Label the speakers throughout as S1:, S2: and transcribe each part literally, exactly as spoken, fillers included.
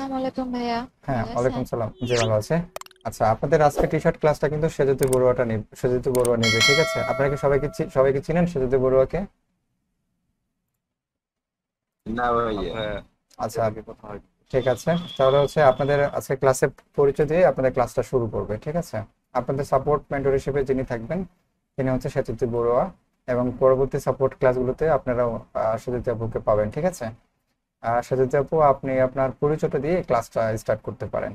S1: আসসালামু আলাইকুম ভাইয়া।
S2: হ্যাঁ,
S1: ভালো
S2: ওয়ালাইকুম
S1: আছেন?
S2: সালাম। জি, ভালো আছে। আচ্ছা, আপনাদের আজকে টি শার্ট ক্লাসটা কিন্তু সেজুতি বড়ুয়াটা নেবে, সেজুতি বড়ুয়া নেবে, ঠিক আছে? আপনারা কি সবাইকে চি- সবাইকে চিনেন সেজুতি বড়ুয়াকে?
S3: না ভাইয়া।
S2: আচ্ছা, ঠিক আছে। তাহলে হচ্ছে আপনাদের আজকে ক্লাসে পরিচয় দিয়ে আপনাদের ক্লাসটা শুরু করবে, ঠিক আছে? আপনাদের সাপোর্ট মেন্টর হিসেবে যিনি থাকবেন তিনি হচ্ছে সেজুতি বড়ুয়া, এবং পরবর্তী সাপোর্ট ক্লাসগুলোতে আপনারাও আহ, সেজুতি আপুকে পাবেন, ঠিক আছে? আহ সেজুতি আপু, আপনি আপনার পরিচয়টা দিয়ে ক্লাসটা স্টার্ট করতে পারেন।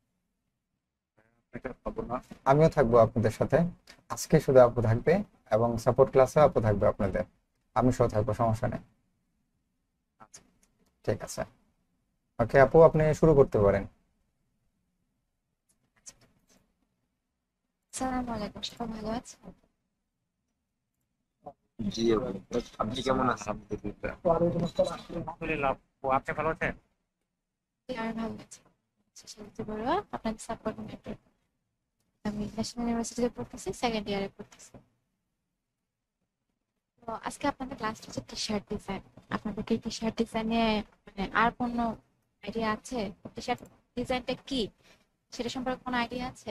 S2: আমিও থাকবো আপনাদের সাথে। আজকে শুধু আপু থাকবে, এবং সাপোর্ট ক্লাসে আপু থাকবে আপনাদের। আমি সহ থাকবো, সমস্যা নেই। ঠিক আছে। ওকে আপু, আপনি শুরু করতে পারেন।
S1: আসসালামু আলাইকুম, সবাই ভালো আছে?
S3: জি আপু। আপনি কেমন আছেন?
S4: আলহামদুলিল্লাহ আপু, আপনি ভালো আছেন?
S1: জি, আমি ভালো আছি। আচ্ছা, শান্তি বড়ুয়া, আপনাদের সাপোর্ট মেন্টর। আমি ন্যাশনাল ইউনিভার্সিটিতে পড়তেছি, সেকেন্ড ইয়ারে পড়তেছি। তো আজকে আপনাদের ক্লাসটা হচ্ছে টি শার্ট ডিজাইন। আপনাদের কি টি শার্ট ডিজাইনে মানে আর কোনো আইডিয়া আছে? টি শার্ট ডিজাইনটা কি সেটা সম্পর্কে কোনো আইডিয়া আছে?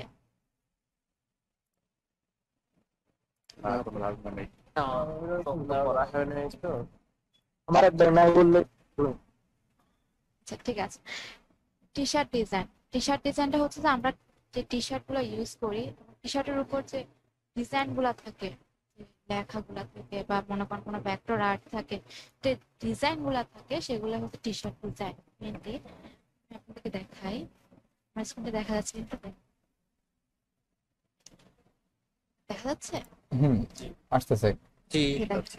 S4: আর কোনো ধারণা নেই। না, ওরকম তো পড়া হয় নাই তো। আমার একবার নাই বললে হলো।
S1: আচ্ছা, ঠিক আছে। T shirt design T shirt ডিজাইনটা হচ্ছে যে আমরা যে টি শার্ট গুলো ইউজ করি, টি শার্টের উপর যে ডিজাইন গুলা থাকে, যে লেখাগুলা থাকে বা মনে করেন কোনো ভেক্টর আর্ট থাকে, যে ডিজাইন গুলা থাকে সেগুলো হচ্ছে টি শার্ট ডিজাইন মেনলি। আমি আপনাদেরকে দেখাই, আমার স্ক্রিনে দেখা যাচ্ছে কিন্তু দেখা যাচ্ছে।
S2: হুম, আসতেছে।
S4: জি,
S1: এই যে দেখেন,
S4: আচ্ছা।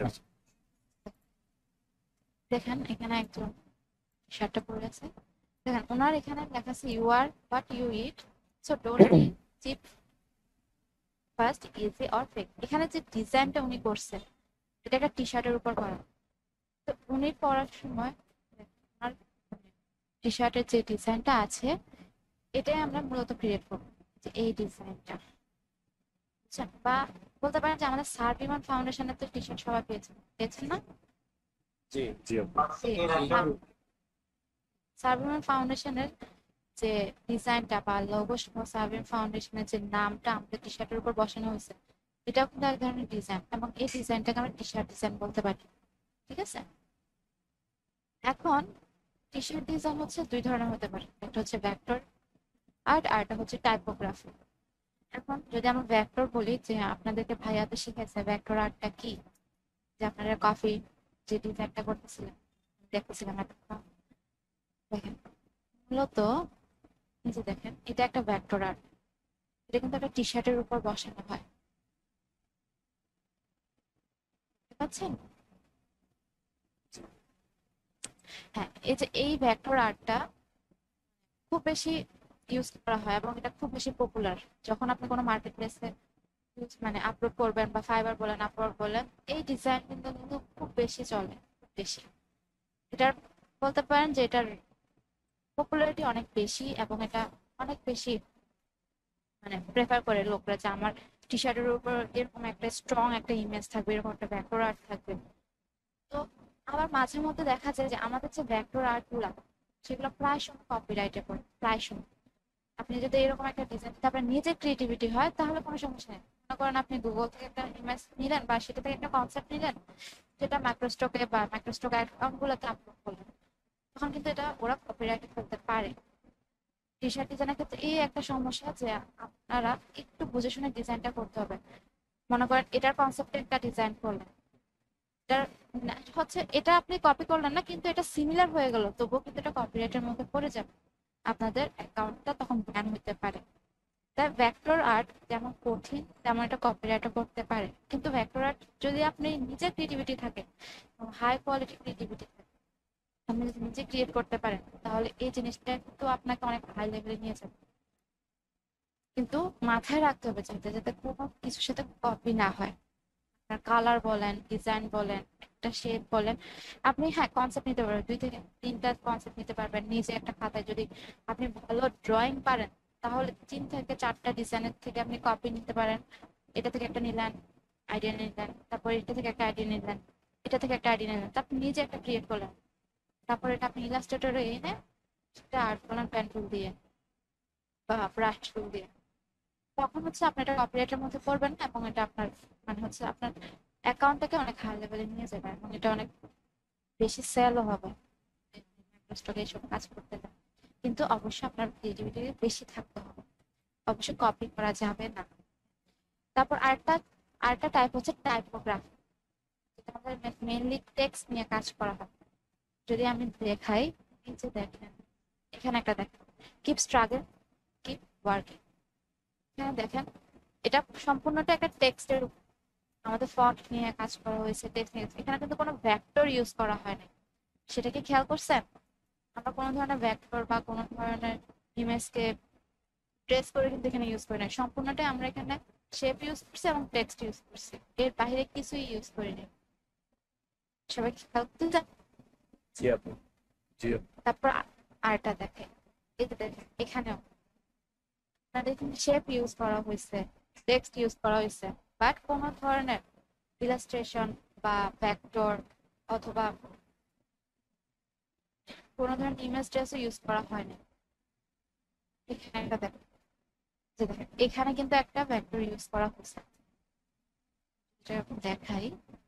S1: দেখেন এখানে একজন শার্টটা পরে আছে। দেখেন ওনার এখানে লেখা আছে you are what you eat, so don't be cheap, first easy or fake. এখানে যে ডিজাইনটা উনি করছেন এটা একটা টি শার্টের উপর করা। তো উনি পরার সময় আর টি শার্টের যে ডিজাইনটা আছে এটাই আমরা মূলত ক্রিয়েট করবো, যে এই ডিজাইনটা, বুঝছেন? বা বলতে পারেন যে আমাদের সার বিমান ফাউন্ডেশনের তো টি শার্ট সবাই পেয়েছেন পেয়েছেন না?
S4: জি, জি আপু।
S1: সার বিমান ফাউন্ডেশনের যে ডিজাইনটা বা লোগো সার বিমান ফাউন্ডেশনের যে নামটা আমাদের টি শার্টের উপর বসানো হয়েছে, এটাও কিন্তু এক ধরনের ডিজাইন, এবং এই ডিজাইনটাকে আমরা টি শার্ট ডিজাইন বলতে পারি, ঠিক আছে? এখন টি শার্ট ডিজাইন হচ্ছে দুই ধরনের হতে পারে, একটা হচ্ছে ভেক্টর আর্ট আর একটা হচ্ছে টাইপোগ্রাফি। এখন যদি আমরা ভেক্টর বলি, যে আপনাদেরকে ভাইয়াতে শিখেছে ভেক্টর আর্টটা কি, যে আপনারা কফি যে ডিজাইনটা করতেছিলেন দেখতেছিলাম এতক্ষণ, দেখেন মূলত এই যে দেখেন এটা একটা ভেক্টর আর্ট, এটা কিন্তু একটা টি শার্টের উপর বসানো হয়, বুঝতে পারছেন? হ্যাঁ, এই যে এই ভেক্টর আর্টটা খুব বেশি ইউজ করা হয় এবং এটা খুব বেশি পপুলার। যখন আপনি কোনো মার্কেট প্লেসে মানে আপলোড করবেন বা ফাইবার বলেন আপলোড বলেন, এই ডিজাইন কিন্তু কিন্তু খুব বেশি চলে, খুব বেশি। এটার বলতে পারেন যে এটার পপুলারিটি অনেক বেশি, এবং এটা অনেক বেশি মানে প্রেফার করে লোকরা, যে আমার টি শার্টের উপর এরকম একটা স্ট্রং একটা ইমেজ থাকবে, এরকম একটা ভেক্টর আর্ট থাকবে। তো আবার মাঝে মধ্যে দেখা যায় যে আমাদের যে ভেক্টর আর্ট গুলা সেগুলো প্রায় সময় কপিরাইটে পড়ে, প্রায় সময়। আপনি যদি এরকম একটা ডিজাইন আপনার নিজের ক্রিয়েটিভিটি হয় তাহলে কোনো সমস্যা নেই। মনে করেন আপনি গুগল থেকে একটা ইমেজ নিলেন বা সেটা থেকে একটা কনসেপ্ট নিলেন, যেটা মাইক্রোস্টকে বা মাইক্রোস্টক অ্যাকাউন্ট গুলোতে আপলোড করলেন, তখন কিন্তু এটা ওরা কপিরাইট করতে পারে। টি শার্ট ডিজাইনের ক্ষেত্রে এই একটা সমস্যা, যে আপনারা একটু বুঝে শুনে ডিজাইনটা করতে হবে। মনে করেন এটার কনসেপ্টে একটা ডিজাইন করলেন, এটার না- হচ্ছে এটা আপনি কপি করলেন না, কিন্তু এটা সিমিলার হয়ে গেল, তবুও কিন্তু এটা কপিরাইটের মধ্যে পড়ে যাবে, আপনাদের অ্যাকাউন্টটা তখন ব্যান হতে পারে। তাই ভেক্টর আর্ট যেমন কঠিন তেমন এটা কপিরাইটও করতে পারে, কিন্তু ভেক্টর আর্ট যদি আপনি নিজের ক্রিয়েটিভিটি থাকে, হাই কোয়ালিটি ক্রিয়েটিভিটি থাকে, আপনি যদি নিজে ক্রিয়েট করতে পারেন, তাহলে এই জিনিসটা কিন্তু আপনাকে অনেক হাই লেভেলে নিয়ে যাবে। কিন্তু মাথায় রাখতে হবে যাতে যাতে কোনো কিছুর সাথে কপি না হয়। আপনার কালার বলেন, ডিজাইন বলেন, একটা শেপ বলেন, আপনি হ্যাঁ কনসেপ্ট নিতে পারবেন, দুই থেকে তিনটা কনসেপ্ট নিতে পারবেন নিজে একটা খাতায়। যদি আপনি ভালো ড্রয়িং পারেন তাহলে তিন থেকে চারটা ডিজাইনের থেকে আপনি কপি নিতে পারেন। এটা থেকে একটা নিলেন, আইডিয়া নিলেন, তারপর এটা থেকে একটা আইডিয়া নিলেন, এটা থেকে একটা আইডিয়া নিলেন, তারপর নিজে একটা ক্রিয়েট করলেন, তারপর এটা আপনি ইলাস্ট্রেটরে এনে সেটা আর্ট করলেন পেন টুল দিয়ে বা ব্রাশ টুল দিয়ে, তখন হচ্ছে আপনি এটা কপিরাইটের মধ্যে পড়বেন না, এবং এটা আপনার মানে হচ্ছে আপনার অ্যাকাউন্টটাকে অনেক হাই লেভেলে নিয়ে যাবে, এবং এটা অনেক বেশি সেলও হবে স্টকে এইসব কাজ করতে দেয়। কিন্তু অবশ্যই আপনার ক্রিয়েটিভিটি বেশি থাকতে হবে, অবশ্যই কপি করা যাবে না। তারপর আরেকটা আরেকটা টাইপ হচ্ছে টাইপোগ্রাফি, যেটা আমাদের মেইনলি টেক্সট নিয়ে কাজ করা হয়। যদি আমি দেখাই, এই যে দেখেন এখানে একটা দেখেন, কিপ স্ট্রাগল কিপ ওয়ার্কিং, এখানে দেখেন এটা সম্পূর্ণটা একটা টেক্সটের উপর আমাদের ফন্ট নিয়ে কাজ করা হয়েছে, টেক্সট নিয়ে। এখানে কিন্তু কোনো ভেক্টর ইউজ করা হয় না, সেটা কি খেয়াল করছেন? আমরা কোনো ধরনের ভেক্টর বা কোনো ধরনের ইমেজকে ট্রেস করে কিন্তু এখানে ইউজ করি না, সম্পূর্ণটাই আমরা এখানে শেপ ইউজ করছি এবং টেক্সট ইউজ করছি, এর বাইরে কিছুই ইউজ করিনি। সবাই কি খেয়াল করতে?
S4: জি আপু, জি আপু।
S1: তারপর আ- আরেকটা দেখে, এই যে দেখেন এখানেও আপনাদের এখানে শেপ ইউজ করা হয়েছে, টেক্সট ইউজ করা হয়েছে, বাট কোনো ধরনের ইলাস্ট্রেশন বা ভেক্টর অথবা কোনো ধরনের ইমেজ ট্রেসও ইউজ করা হয়নি। এখানে একটা দেখেন, যে দেখেন এখানে কিন্তু একটা ভেক্টর ইউজ করা হয়েছে, যেটা এখন দেখাই।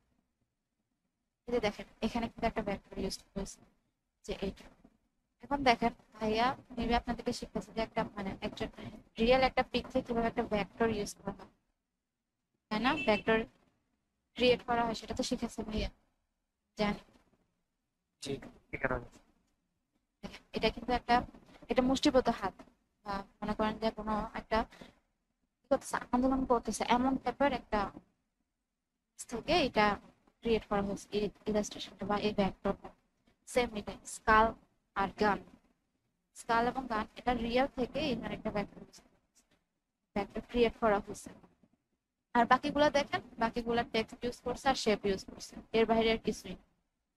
S1: এই যে দেখেন এখানে কিন্তু একটা ভেক্টর ইউজ হয়েছে, যে এইটা। এখন দেখেন ভাইয়া মেবি আপনাদেরকে শিখতেছে যে একটা মানে একজন রিয়েল একটা পিক থেকে কিভাবে একটা ভেক্টর ইউজ করা হয়, তাই না? ভেক্টর ক্রিয়েট করা হয়, সেটা তো শিখেছে ভাইয়া, জানি।
S4: জি, এখানে
S1: দেখেন, এটা কিন্তু একটা এটা মুষ্টিবদ্ধ হাত, বা মনে করেন যে কোনো একটা কি করতেছে, আন্দোলন করতেছে, এমন টাইপের একটা থেকে এটা ক্রিয়েট করা হয়েছে, এই ইলাস্ট্রেশনটা বা এই ভেক্টরটা। সেম এটাই স্কাল আর গান, স্কাল এবং গান এটা রিয়েল থেকে এখানে একটা ভেক্টর ভেক্টর ক্রিয়েট করা হয়েছে। আর বাকিগুলা দেখেন, বাকিগুলা টেক্সট ইউজ করছে আর শেপ ইউজ করছে, এর বাইরে আর কিছুই না।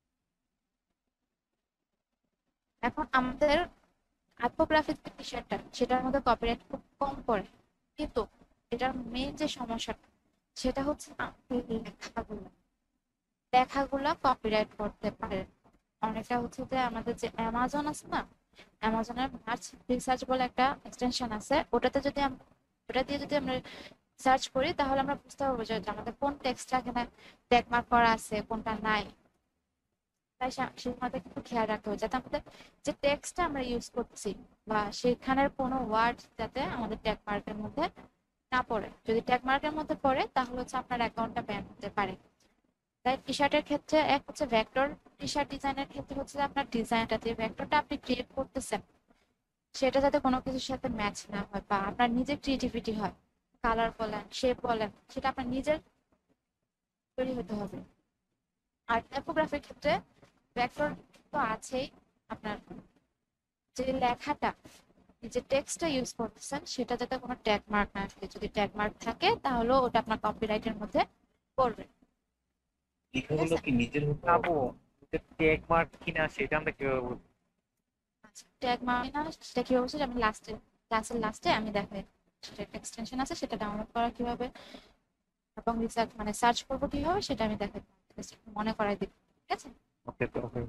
S1: এখন আমাদের টাইপোগ্রাফিক যে বিষয়টা, সেটার মধ্যে কপিরাইট খুব কম পড়ে, কিন্তু এটার মেইন যে সমস্যাটা সেটা হচ্ছে আমাদের লেখাগুলো লেখাগুলা কপিরাইট করতে পারে। অনেকটা হচ্ছে যে আমাদের যে অ্যামাজন আছে না, অ্যামাজনের মার্চ রিসার্চ বলে একটা এক্সটেনশন আছে, ওটাতে যদি আম- ওটা দিয়ে যদি আমরা সার্চ করি তাহলে আমরা বুঝতে পারবো যে যে আমাদের কোন টেক্সটটা এখানে ট্যাগমার্ক করা আছে, কোনটা নাই। তাই সে- সেই মধ্যে কিন্তু খেয়াল রাখতে হবে যাতে আমাদের যে টেক্সটটা আমরা ইউজ করছি বা সেখানের কোনো ওয়ার্ড যাতে আমাদের ট্যাগ মার্কের মধ্যে না পড়ে। যদি ট্যাগ মার্কের মধ্যে পড়ে তাহলে হচ্ছে আপনার অ্যাকাউন্টটা ব্যান হতে পারে। তাই টি শার্টের ক্ষেত্রে এক হচ্ছে ভেক্টর, টি শার্ট ডিজাইনের ক্ষেত্রে হচ্ছে যে আপনার ডিজাইনটা যে ভেক্টরটা আপনি ক্রিয়েট করতেছেন সেটা যাতে কোনো কিছুর সাথে ম্যাচ না হয় বা আপনার নিজের ক্রিয়েটিভিটি হয়, কালার বলেন শেপ বলেন সেটা আপনার নিজের তৈরি হতে হবে। আর টাইপোগ্রাফির ক্ষেত্রে ভেক্টর তো আছেই, আপনার যে লেখাটা যে টেক্সটটা ইউজ করতেছেন সেটা যাতে কোনো ট্যাগ মার্ক না থাকে, যদি ট্যাগ মার্ক থাকে তাহলে ওটা আপনার কপিরাইটের মধ্যে পড়বে। ঠিক
S5: লেখাগুলো
S1: আছে?
S5: কি নিজের হতে হবে?
S4: আপু, টেক মার্ক কিনা সেটা আমরা কিভাবে বুঝবো?
S1: আচ্ছা, ট্যাগ মার্ক না সেটা কিভাবে হচ্ছে আমি লাস্টে ক্লাসের লাস্টে আমি দেখাই, সেটা একটা এক্সটেনশন আছে, সেটা ডাউনলোড করা কিভাবে এবং রিসার্চ মানে সার্চ করবো কিভাবে সেটা আমি দেখাই, মনে করাই দিই। ঠিক আছে?
S4: ওকে তো ওকে।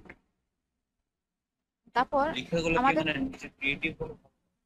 S1: তারপর
S5: লেখাগুলো কি
S1: আমাদের
S5: মানে নিজের ক্রিয়েটিভ হলে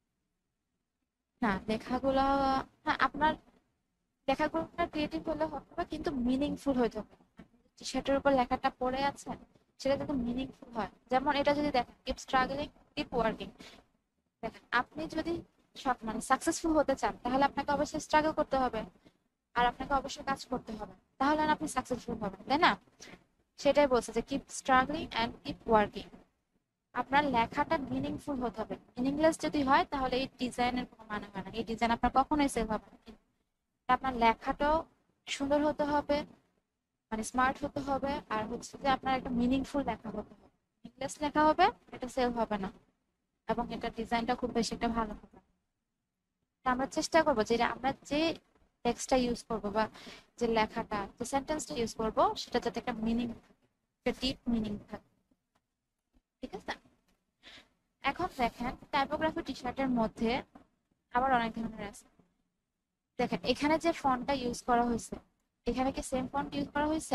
S1: না লেখাগুলা, হ্যাঁ আপনার লেখাগুলো ক্রিয়েটিভ হলে হবে কিন্তু মিনিংফুল হইতে হবে। টি শার্টের উপর লেখাটা পড়ে আছে সেটা যদি মিনিংফুল হয়, যেমন এটা যদি দেখেন কিপ স্ট্রাগলিং কিপ ওয়ার্কিং, দেখেন আপনি যদি সব মানে সাকসেসফুল হতে চান তাহলে আপনাকে অবশ্যই স্ট্রাগল করতে হবে, আর আপনাকে অবশ্যই কাজ করতে হবে, তাহলে না আপনি সাকসেসফুল হবেন, তাই না? সেটাই বলছে যে keep struggling and keep working. আপনার লেখাটা মিনিংফুল হতে হবে, মিনিংলেস যদি হয় তাহলে এই ডিজাইনের কোনো মানে হয় না, এই ডিজাইন আপনার কখনোই সেল হবে না। আপনার লেখাটাও সুন্দর হতে হবে, মানে স্মার্ট হতে হবে, আর হচ্ছে যে আপনার একটা মিনিংফুল লেখা হতে হবে। মিনিংলেস লেখা হবে এটা সেল হবে না, এবং এটা ডিজাইনটা খুব বেশি একটা ভালো হবে না। তা আমরা চেষ্টা করবো যে আমরা যে টেক্সটটা ইউজ করব বা যে লেখাটা যে সেন্টেন্সটা ইউজ করব সেটা যাতে একটা মিনিং একটা ডিপ মিনিং থাকে। ঠিক আছে? এখন দেখেন টাইপোগ্রাফি টি শার্টের মধ্যে আবার অনেক ধরনের আছে। দেখেন এখানে যে ফন্টটা ইউজ করা হয়েছে, এখানে কি সেম ফন্ট ইউজ করা হয়েছে?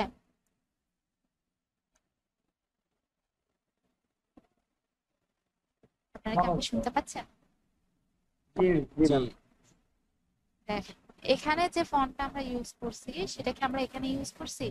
S1: আপনারা আপনারা কি আমাকে শুনতে পাচ্ছেন?
S4: জি জি
S3: জি
S4: ম্যাম।
S1: দেখেন এখানে যে ফন্টটা আমরা ইউজ করছি সেটা কি আমরা এখানে ইউজ করছি?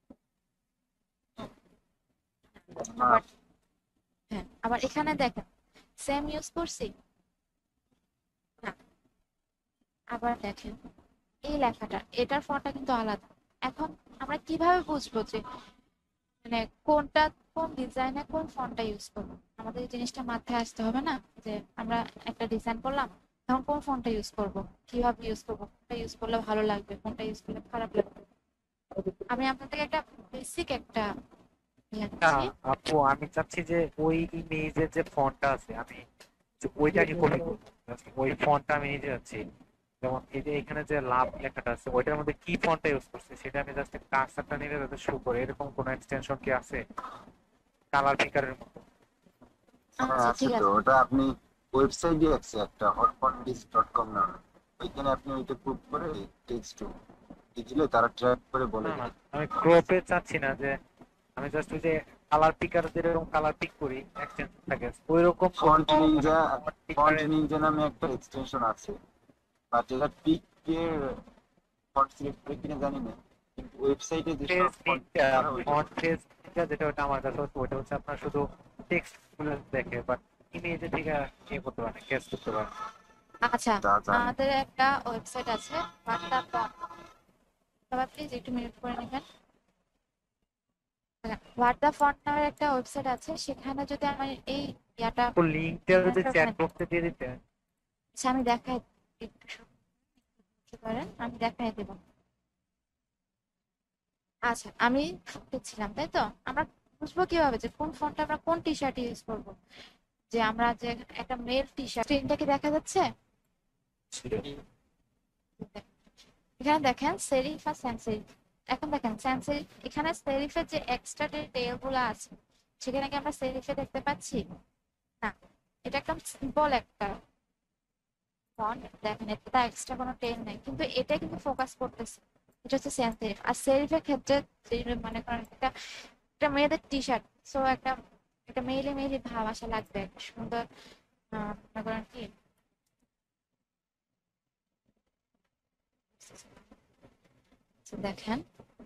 S3: না
S1: আবার হ্যাঁ, আবার এখানে দেখেন সেম ইউজ করছি না। আবার দেখেন এই লেখাটা, এটার ফন্টটা কিন্তু আলাদা। এখন আমরা কিভাবে বুঝবো যে মানে কোনটা কোন ডিজাইনে কোন ফন্টটা ইউজ করবো? আমাদের এই জিনিসটা মাথায় আসতে হবে না যে আমরা একটা ডিজাইন করলাম, এখন কোন ফন্টটা ইউজ করব, কিভাবে ইউজ করব, কোনটা ইউজ করলে ভালো লাগবে, কোনটা ইউজ করলে খারাপ লাগবে। আমি আপনাদের একটা বেসিক একটা ইয়ে
S5: না
S1: দিচ্ছি।
S5: আপু, আমি চাচ্ছি যে ওই ইমেজের যে ফন্টটা আছে আমি যে ওইটাকে কপি করবো। Just ওই ফন্টটা আমি নিতে যাচ্ছি। যেমন এই যে এখানে যে লাভ লেখাটা আছে ওইটার মধ্যে কি ফন্টটা ইউজ করছে সেটা আমি জাস্ট কার্সারটা নিলে যাতে শো করে, এরকম কোনো এক্সটেনশন কি আছে কালার পিকারের মতো?
S3: হ্যাঁ
S1: আচ্ছা
S3: আছে
S1: ঠিক
S3: তো,
S1: আছে।
S3: ওটা আপনি ওয়েবসাইটে আছে একটা হটফন্টিস ডট কম নামে, ওইখানে আপনি ওইটা ক্লিক করে টেক্সট দিলে তারা ট্র্যাক করে বলে
S5: না না,
S3: দেবে।
S5: আমি ক্রপে চাচ্ছি না, যে আমি জাস্ট ওই যে কালার পিকার যেরকম কালার পিক করি এক্সটেনশন থাকে ওইরকম
S3: ফন্ট
S5: কোনো মানে
S3: নিনজা,
S5: ফন্ট
S3: ফন্ট
S5: পিকারের
S3: নিনজা নামে একটা এক্সটেনশন আছে, বাট এটা পিকের ফন্ট সিলেক্ট করে কিনা জানি না, কিন্তু ওয়েবসাইটে যে সব
S5: ফেস
S3: ফন্ট
S5: নিনজা,
S3: করা ওইটা
S5: ফন্ট ফেস নিনজা যেটা, ওটা আমার কাছে হচ্ছে ওইটা হচ্ছে আপনার শুধু টেক্সট গুলো দেখে, বাট ইমেজে থেকে ইয়ে করতে পারে, ক্যাচ করতে পারে।
S1: আচ্ছা,
S3: তা জানি।
S1: আমাদের একটা ওয়েবসাইট আছে বার্তা ফন্ট, সবাই প্লিজ একটু মিউট করে নেবেন। বার্তা ফন্ট নামের একটা ওয়েবসাইট আছে, সেখানে যদি আমার এই ইয়াটা
S5: তো লিঙ্কটা যদি
S1: ডিজাইনটা
S5: চ্যাট
S1: মানে
S5: বক্সে দিয়ে দিতে।
S1: আচ্ছা আমি দেখাই, একটু শুনতে পারেন, আমি দেখাই দেব। আচ্ছা আমি ছিলাম তাই তো, আমরা বুঝবো কিভাবে যে কোন ফন্টটা আমরা কোন টি শার্ট ইউজ করবো? যে আমরা যে একটা মেল টি শার্ট, স্ক্রিনটা কি দেখা যাচ্ছে? এখানে দেখেন সেরিফ আর স্যান্স সেরিফ। এখন দেখেন স্যান্স সেরিফ, এখানে সেরিফের যে এক্সট্রা টেল গুলো আছে সেখানে কি আমরা সেরিফে দেখতে পাচ্ছি না? এটা একদম সিম্পল একটা ফন্ট, দেখেন এটা এক্সট্রা কোনো টেল নেই, কিন্তু এটা কিন্তু ফোকাস করতেছে। এটা হচ্ছে স্যান্স সেরিফ। আর সেরিফের ক্ষেত্রে যে মনে করেন একটা একটা মেয়েদের টি শার্ট, সো একটা একটা মেয়েলি মেয়েলি ভাব আসা লাগবে, একটা সুন্দর আহ, মনে করেন কি দেখেন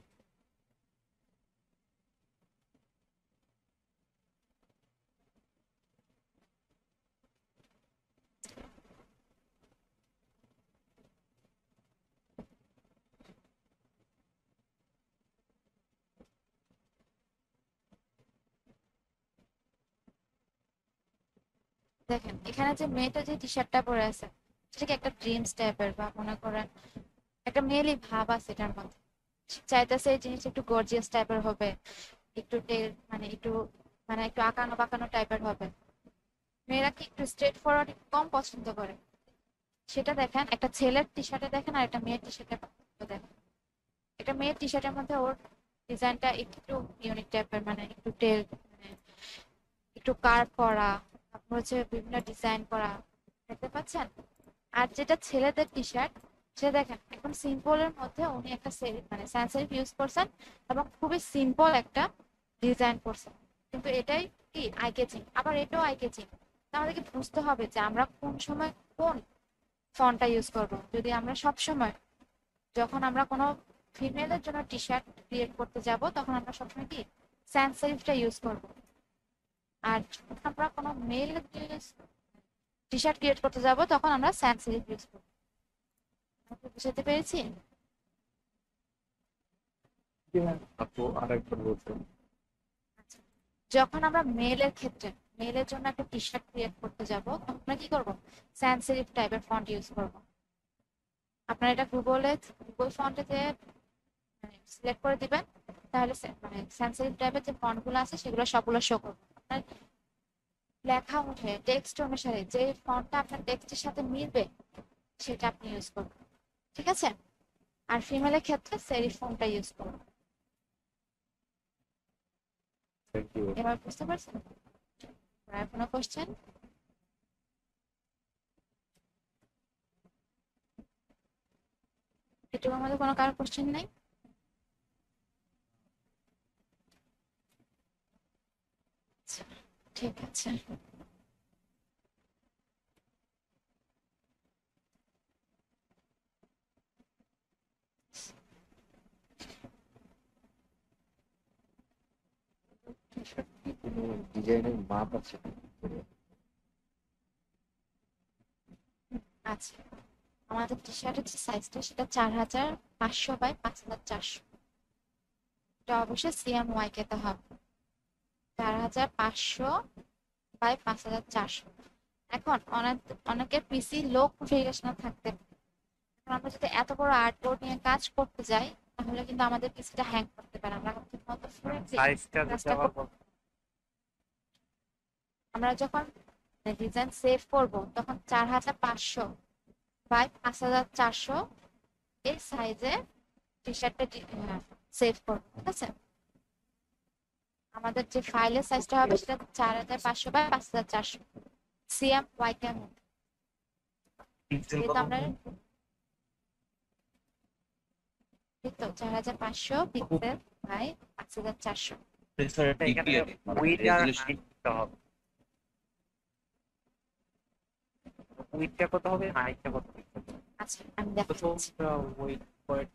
S1: দেখেন এখানে যে মেয়েটা যে টি শার্টটা পরে আছে সেটা কি একটা ড্রিমস টাইপের, বা মনে করেন একটা মেয়েলি ভাব আছে এটার মধ্যে, চাইতেছে এই জিনিসটা একটু গর্জিয়াস টাইপের হবে, একটু টেল মানে একটু মানে একটু আঁকানো বাঁকানো টাইপের হবে। মেয়েরা কি একটু স্ট্রেট ফরওয়ার্ড কম পছন্দ করে, সেটা দেখেন একটা ছেলের টি শার্টে দেখেন আর একটা মেয়ের টি শার্টে দেখেন। একটা মেয়ের টি শার্টের মধ্যে ওর ডিজাইনটা একটু ইউনিক টাইপের, মানে একটু টেল মানে একটু কার্ভ করা, তারপর হচ্ছে বিভিন্ন ডিজাইন করা, দেখতে পাচ্ছেন? আর যেটা ছেলেদের টি শার্ট, সে দেখেন একদম সিম্পল এর মধ্যে উনি একটা সেরিফ মানে স্যান্স সেরিফ ইউজ করছেন এবং খুবই সিম্পল একটা ডিজাইন করছেন, কিন্তু এটাই কি আই ক্যাচিং, আবার এটাও আই ক্যাচিং। আমাদেরকে বুঝতে হবে যে আমরা কোন সময় কোন ফন্টটা ইউজ করব। যদি আমরা সব সময় যখন আমরা কোনো ফিমেলের জন্য টি শার্ট ক্রিয়েট করতে যাব তখন আমরা সবসময় কি স্যান্স সেরিফটা ইউজ করব, আর যখন আমরা কোনো মেল টি শার্ট ক্রিয়েট করতে যাব তখন আমরা স্যান্স সেরিফ ইউজ করব। আপনি বুঝতে পেরেছি?
S5: আপু আরেকবার বলছেন?
S1: আচ্ছা, যখন আমরা মেলের ক্ষেত্রে মেলের জন্য একটা টি শার্ট ক্রিয়েট করতে যাব তখন আমরা কি করব? স্যান্স সেরিফ টাইপের ফন্ট ইউজ করব। আপনারা এটা গুগলে গুগল ফন্টে যে সিলেক্ট করে দিবেন, তাহলে সে- মানে স্যান্স সেরিফ টাইপের যে ফন্ট গুলো আছে সেগুলো সবগুলো শো করবে। আপনার লেখা অনুসারে টেক্সট অনুসারে যে ফন্টটা আপনার টেক্সটের সাথে মিলবে সেটা আপনি ইউজ করবেন, ঠিক আছে? আর ফিমেলের ক্ষেত্রে সেরিফ ফন্টটা ইউজ করবেন।
S5: Thank you.
S1: এবার বুঝতে পারছেন? আর কোনো কোশ্চেন? এটুকুর মধ্যে কোনো কারো কোশ্চেন নেই? আচ্ছা, ঠিক আছে।
S4: ডিজাইনের মাপ আছে?
S1: আচ্ছা, আমাদের টি শার্টের যে সাইজটা সেটা চার হাজার পাঁচশো বাই পাঁচ হাজার চারশো। এটা অবশ্যই সিএম ওয়াই কেতে হবে। চার হাজার পাঁচশো বাই পাঁচ হাজার চারশো। এখন অনেক অনেকের পিসি লো কনফিগারেশন থাকতে পারে। এখন আমরা যদি এত বড় আর্টবোর্ড নিয়ে কাজ করতে যাই তাহলে কিন্তু আমাদের পিসিটা হ্যাং করতে পারে। আমরা ঠিকমতো ফ্লুয়েন্টলি
S5: সাইজটা যদি
S1: কাজটা
S5: আবার
S1: করতে, আমরা যখন ডিজাইন সেভ করব তখন চার হাজার পাঁচশো বাই পাঁচ হাজার চারশো এই সাইজে টি শার্টটা সেভ করবো, ঠিক আছে? আমাদের যে ফাইলের সাইজটা হবে সেটা চার হাজার পাঁচশো বাই পাঁচ হাজার চারশো সিএম ওয়াই কেম।
S5: পিক্সেল
S1: যেহেতু
S5: কত
S1: আমরা এই তো চার হাজার পাঁচশো পিক্সেল বাই পাঁচ হাজার চারশো।
S4: প্রেসার
S5: এখানে
S4: ডিপিআর মানে
S5: উইড আর
S4: রেজোলিউশন
S5: হাইটটা হবে। উইডটা কত হবে, হাইটটা কত হবে?
S1: আচ্ছা আমি
S5: প্রথম
S1: দেখাচ্ছি।
S5: উইড পয়েন্ট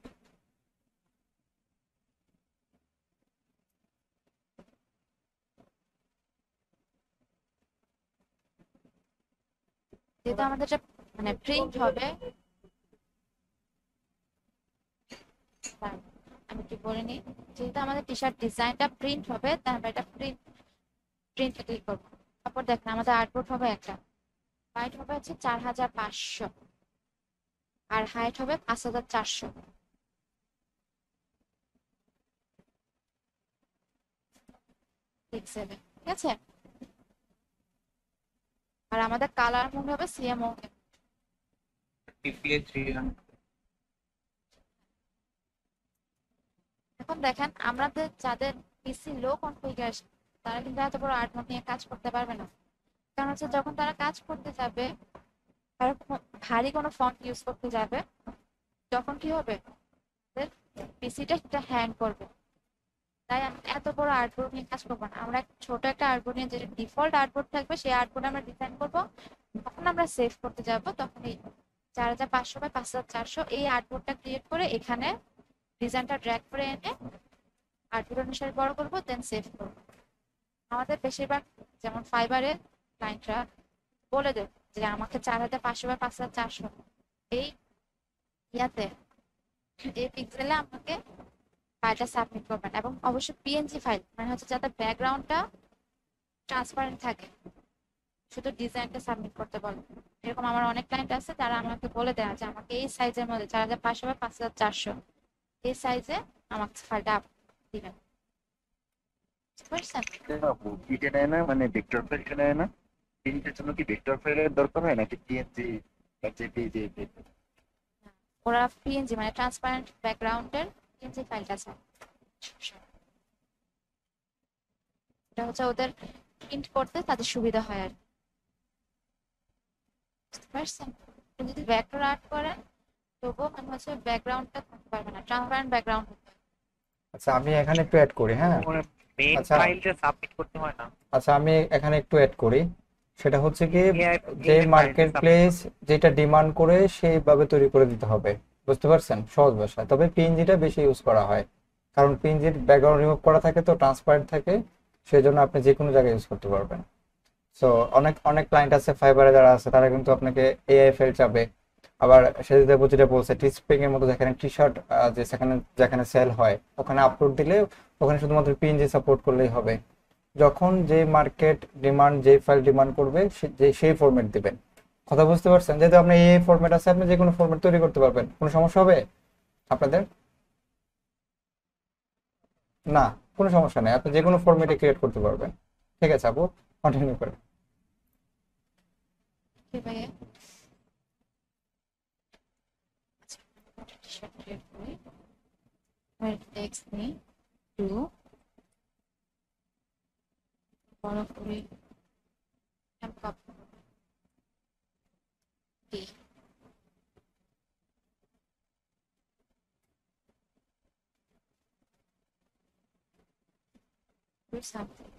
S1: যেহেতু আমাদের এটা মানে প্রিন্ট হবে, দাঁড়ান, আমি কি বলে নিই। যেহেতু আমাদের টি শার্ট ডিজাইনটা প্রিন্ট হবে তাই আমরা এটা প্রিন্ট প্রিন্টে ক্লিক করবো। তারপর দেখেন আমাদের আউটপুট হবে একটা, হাইট হবে হচ্ছে চার হাজার পাঁচশো আর হাইট হবে পাঁচ হাজার চারশো। পিক্সেলে, ঠিক আছে? আর আমাদের কালার মোড হবে সিএমও।
S4: DPI three hundred.
S1: এখন দেখেন আমাদের যাদের পিসি লো কনফিগারেশন তারা কিন্তু এত বড় আর্ট মোড নিয়ে কাজ করতে পারবে না। কারণ হচ্ছে যখন তারা কাজ করতে যাবে, তারা কোনো- ভারী কোনো ফন্ট ইউজ করতে যাবে, তখন কি হবে, পিসিটা সেটা হ্যাং করবে। তাই আমরা এত বড় আর্টবোর্ড নিয়ে কাজ করবো না। আমরা একটা ছোট একটা আর্টবোর্ড নিয়ে, যেটা ডিফল্ট আর্টবোর্ড থাকবে সেই আর্টবোর্ড আমরা ডিজাইন করবো। তখন আমরা সেভ করতে যাব, তখন এই চার হাজার পাঁচশো বাই পাঁচ হাজার চারশো এই আর্টবোর্ডটা ক্রিয়েট করে এখানে ডিজাইনটা ড্র্যাগ করে এনে আর্টবোর্ড অনুসারে বড় করবো, দেন সেভ করবো। আমাদের বেশিরভাগ যেমন ফাইবারের ক্লায়েন্টরা বলে দেবে যে আমাকে চার হাজার পাঁচশো বাই পাঁচ হাজার চারশো এই ইয়াতে এই পিক্সেলে আমাকে ফাইলটা সাবমিট করবেন, এবং অবশ্যই পিএনজি ফাইল, মানে হচ্ছে যাতে ব্যাকগ্রাউন্ডটা ট্রান্সপারেন্ট থাকে, শুধু ডিজাইনটা সাবমিট করতে বলে। এরকম আমার অনেক ক্লায়েন্ট আছে তারা আমাকে বলে দেয় যে আমাকে এই সাইজের মধ্যে চার হাজার পাঁচশো বা পাঁচ হাজার চারশো এই সাইজে আমাকে ফাইলটা দিবেন, বুঝতে পারছেন?
S3: ইটে নেয় না, মানে ভেক্টর ফাইলটা নেয় না? প্রিন্টের জন্য কি ভেক্টর ফাইলের দরকার হয় নাকি পিএনজি বা জেপিজি?
S1: ওরা পিএনজি মানে ট্রান্সপারেন্ট ব্যাকগ্রাউন্ডের পিএনজি ফাইলটা চায়। এটা হচ্ছে ওদের প্রিন্ট করতে তাদের সুবিধা হয় আর কি। বুঝতে পারছেন? আপনি যদি ভেক্টর আর্ট করেন তবুও মানে হচ্ছে ব্যাকগ্রাউন্ডটা থাকতে পারবে না, ট্রান্সপারেন্ট ব্যাকগ্রাউন্ড।
S2: আচ্ছা আমি এখানে একটু অ্যাড করি, হ্যাঁ।
S5: মেইন
S2: আচ্ছা
S5: ফাইলটা সাবমিট করতে হয় না?
S2: আচ্ছা আমি এখানে একটু অ্যাড করি। সেটা হচ্ছে কি,
S5: এই
S2: যে
S5: এই
S2: মার্কেট
S5: ফাইলটা
S2: প্লেস যেটা ডিমান্ড করে সেইভাবে তৈরি করে দিতে হবে, বুঝতে পারছেন, সহজ ভাষায়। তবে পিএনজিটা বেশি ইউজ করা হয়, কারণ পিএনজির ব্যাকগ্রাউন্ড রিমুভ করা থাকে, তো ট্রান্সপারেন্ট থাকে, সেই জন্য আপনি যে কোনো জায়গায় ইউজ করতে পারবেন। সো অনেক অনেক ক্লায়েন্ট আছে ফাইবারে যারা আছে, তারা কিন্তু আপনাকে এআই ফাইল চাবে। আবার সেটা যেটা বলছে টি স্প্রিং এর মতো, যেখানে টি শার্ট যে সেখানে যেখানে সেল হয় ওখানে আপলোড দিলে ওখানে শুধুমাত্র পিএনজি সাপোর্ট করলেই হবে। যখন যে মার্কেট ডিমান্ড যে ফাইল ডিমান্ড করবে সে- যে সেই ফরম্যাট দিবেন। কথা বুঝতে পারছেন? যেহেতু আপনি এই ফরম্যাট আছে, আপনি যে কোনো ফরম্যাট তৈরি করতে পারবেন। কোনো সমস্যা হবে আপনাদের? না, কোনো সমস্যা নেই, আপনি যে কোনো ফরম্যাটে ক্রিয়েট করতে পারবেন। ঠিক আছে আপু, কন্টিনিউ করেন।
S1: Okay, ভাইয়া। আচ্ছা, একটা t-shirt create করি। এবার text নিই, to বড় করে and copy D। Do something।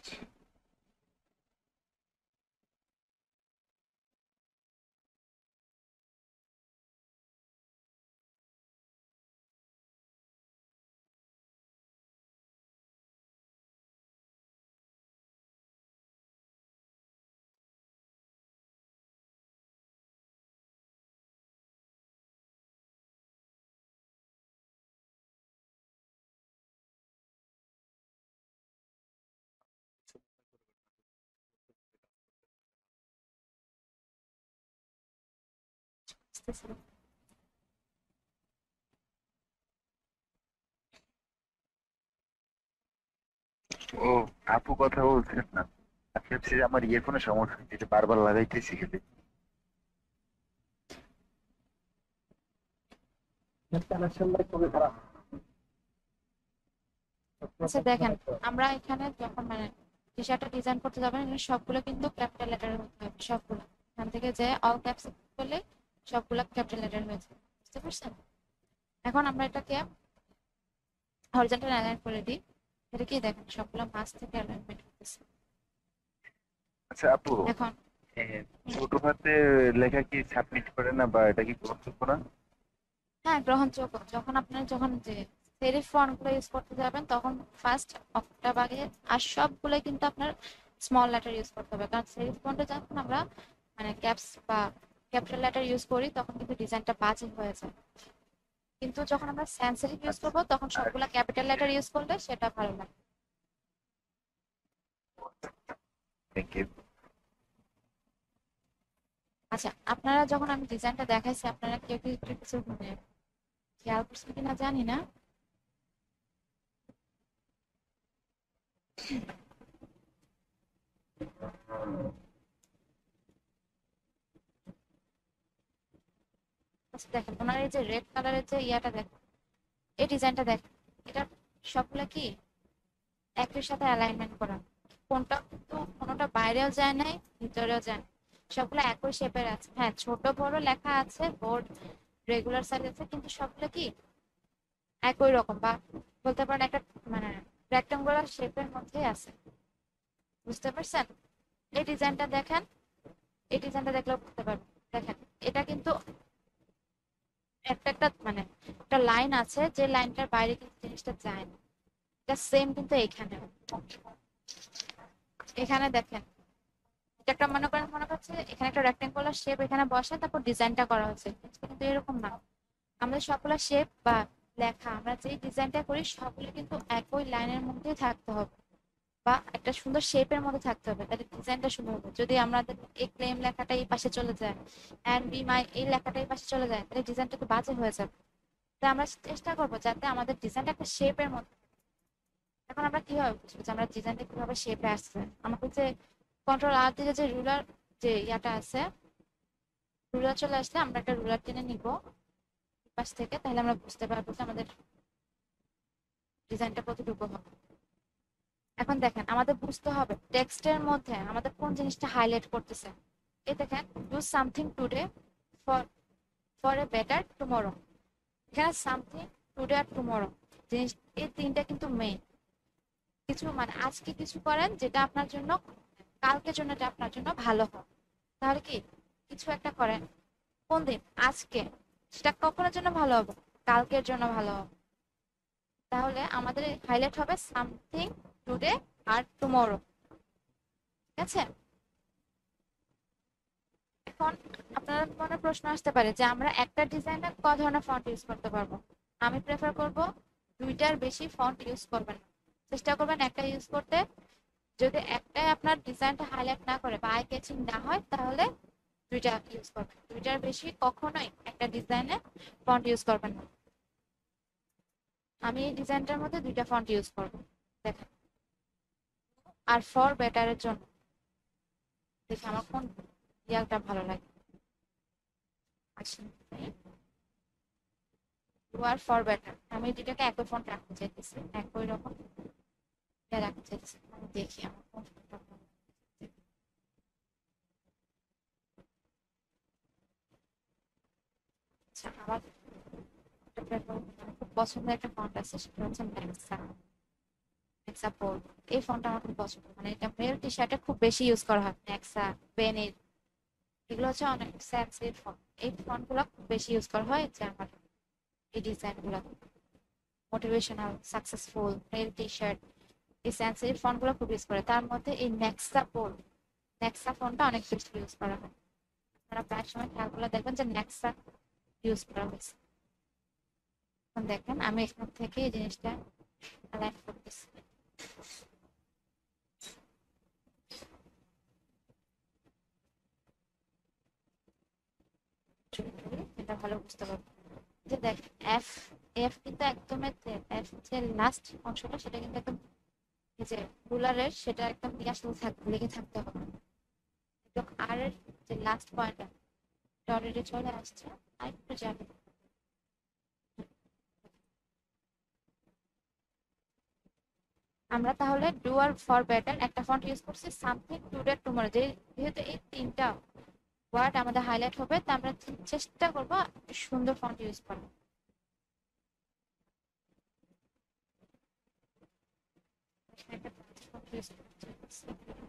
S1: বুঝতেছি না।
S6: ও, আপু কথা বলছেন না? আমি ভাবছি যে আমার ইয়ারফোনে সমস্যা হচ্ছে, এটা বারবার লাগাইতেছি খেলে।
S4: কানেকশনটা খুবই খারাপ।
S1: আচ্ছা দেখেন, আমরা এখানে যখন মানে টি শার্টটা ডিজাইন করতে যাবেন, এখানে সবগুলো কিন্তু ক্যাপিটাল লেটারে হতে হবে, সবগুলো এখান থেকে যে অল ক্যাপস করলে সবগুলো ক্যাপিটাল লেটার হয়েছে, বুঝতে পারছেন? এখন আমরা এটাকে হরিজন্টাল অ্যালাইন করে দিই। এটা কি দেখেন সবগুলো মাছ থেকে অ্যালাইনমেন্ট করতেছে।
S6: আচ্ছা আপু,
S1: এখন
S6: এ, ছোট হাতে লেখা কি সাবমিট করে না, বা এটা কি গ্রহণযোগ্য না?
S1: হ্যাঁ, গ্রহণযোগ্য। যখন আপনার যখন যে সেরিফ ফন্ট গুলো ইউজ করতে যাবেন তখন ফার্স্ট অক্টাভ আগে আর সবগুলো কিন্তু আপনার স্মল লেটার ইউজ করতে হবে, কারণ সেরিফ ফন্টে যখন আমরা মানে ক্যাপস বা ক্যাপিটাল লেটার ইউজ করি তখন কিন্তু ডিজাইনটা বাজে হয়ে যায়। কিন্তু যখন আমরা স্যান্স সেরিফ ইউজ
S6: আচ্ছা,
S1: করবো তখন
S6: আর
S1: সবগুলা ক্যাপিটাল লেটার ইউজ করলে সেটা ভালো লাগে।
S6: Thank you.
S1: আচ্ছা, আপনারা যখন আমি ডিজাইনটা দেখাইছি আপনারা কেউ কি একটু কিছু মানে খেয়াল করছেন কিনা জানি না। আচ্ছা দেখেন, ওনার এই যে রেড কালারের যে ইয়াটা দেখেন, এই ডিজাইনটা দেখেন, এটা সবগুলা কি একই সাথে অ্যালাইনমেন্ট করা, কোনটা কিন্তু কোনোটা বাইরেও যায় নাই ভিতরেও যায় নাই। সবগুলো একই শেপের আছে, হ্যাঁ ছোট বড় লেখা আছে, বোর্ড রেগুলার সাইজ আছে, কিন্তু সবগুলো কি একই রকম বা বলতে পারেন একটা মানে রেক্টাঙ্গুলার শেপের মধ্যেই আছে, বুঝতে পারছেন? এই ডিজাইনটা দেখেন, এই ডিজাইনটা দেখলেও বুঝতে পারবেন। দেখেন এটা কিন্তু একটা একটা মানে একটা লাইন আছে, যে লাইনটার বাইরে কিন্তু জিনিসটা যায় না। এটা সেম কিন্তু এখানে, এখানে দেখেন এটা একটা মনে করেন মনে করছে এখানে একটা রেক্টাঙ্গুলার শেপ এখানে বসে তারপর ডিজাইনটা করা হয়েছে, কিন্তু এরকম না। আমাদের সবগুলো শেপ বা লেখা আমরা যে ডিজাইনটা করি সবগুলো কিন্তু একই লাইনের মধ্যেই থাকতে হবে বা একটা সুন্দর শেপের মধ্যে থাকতে হবে, তাহলে ডিজাইনটা সুন্দর হবে। যদি আমাদের এই ক্লেম লেখাটা এই পাশে চলে যায়, এন্ড বি মাই এই লেখাটা এই পাশে চলে যায়, তাহলে ডিজাইনটা তো বাজে হয়ে যাবে। তাই আমরা চেষ্টা করবো যাতে আমাদের ডিজাইনটা একটা শেপের মধ্যে। এখন আমরা কিভাবে বুঝবো যে আমরা ডিজাইনটা কিভাবে শেপে আসছে? আমাকে যে কন্ট্রোল আর দিলে যে রুলার যে ইয়াটা আছে, রুলার চলে আসলে আমরা একটা রুলার টেনে নিব পাশ থেকে, তাহলে আমরা বুঝতে পারবো যে আমাদের ডিজাইনটা কতটুকু হবে। এখন দেখেন আমাদের বুঝতে হবে টেক্সটের মধ্যে আমাদের কোন জিনিসটা হাইলাইট করতেছে। এই দেখেন, do something today for for a better tomorrow. এখানে সামথিং টুডে আর টুমরো জিনিস, এই তিনটা কিন্তু মেইন। কিছু মানে আজকে কিছু করেন যেটা আপনার জন্য কালকের জন্য এটা আপনার জন্য ভালো হয়। তাহলে কি কিছু একটা করেন কোন দিন আজকে, সেটা কখনের জন্য ভালো হবে? কালকের জন্য ভালো হবে। তাহলে আমাদের হাইলাইট হবে সামথিং টুডে আর টুমরো, ঠিক আছে? এখন আপনার মনে প্রশ্ন আসতে পারে যে আমরা একটা ডিজাইনে ক ধরনের ফন্ট ইউজ করতে পারবো। আমি প্রেফার করব দুইটার বেশি ফন্ট ইউজ করবেন না, চেষ্টা করবেন একটা ইউজ করতে। যদি একটাই আপনার ডিজাইনটা হাইলাইট না করে বা আই ক্যাচিং না হয় তাহলে দুইটা ইউজ করবেন, দুইটার বেশি কখনোই একটা ডিজাইনে ফন্ট ইউজ করবেন না। আমি এই ডিজাইনটার মধ্যে দুইটা ফন্ট ইউজ করবো, দেখেন। আর ফর বেটারের জন্য দেখি আমার কোন ইয়াটা ভালো লাগে। আচ্ছা, টু আর ফর বেটার আমি দুইটাকে একই ফন্ট রাখতে চাইতেছি, একই রকম এটা রাখতে চাইতেছি। আমি দেখি আমার কোন ফন্টটা ভালো লাগে। আচ্ছা, আমার একটা prefer- মানে খুব পছন্দের একটা ফন্ট আছে, সেটা হচ্ছে ম্যাক্সা ম্যাক্সা বোল্ড। এই ফন্টটা আমার খুব পছন্দ, মানে এটা মেল টি শার্টে খুব বেশি ইউজ করা হয়। নেক্সা, বেনির, এগুলো হচ্ছে অনেক স্যান্সের ফন্ট। এই ফন্ট গুলো খুব বেশি ইউজ করা হয় যে আমার এই ডিজাইন গুলো, motivational, successful, male T shirt, এই স্যান্সের ফন্ট গুলো খুব ইউজ করে। তার মধ্যে এই নেক্সা ফোন, নেক্সা ফোনটা অনেক বেশি ইউজ করা হয়। আপনারা প্রায় সময় খেয়াল করলে দেখবেন যে নেক্সা ইউজ করা হয়েছে। এখন দেখেন আমি এখান থেকে এই জিনিসটা অ্যালাইন করতেছি। এটা ভালো বুঝতে পারবো যে দেখ এফ, এফ কিন্তু একদম এফ যে লাস্ট অংশটা সেটা কিন্তু একদম এই যে রুলারের সেটা একদম নিয়ে আসলে থাকবে, লেগে থাকতে হবে। একদম আর এর যে লাস্ট পয়েন্টটা এটা অলরেডি চলে আসছে, আর একটু যাবে। আমরা তাহলে ডু আর ফর বেটার একটা ফন্ট ইউজ করছি, সামথিং টুডে টুমরো, যে যেহেতু এই তিনটা ওয়ার্ড আমাদের হাইলাইট হবে, তা আমরা চেষ্টা করবো সুন্দর ফন্ট ইউজ করার। একটা font use করছি।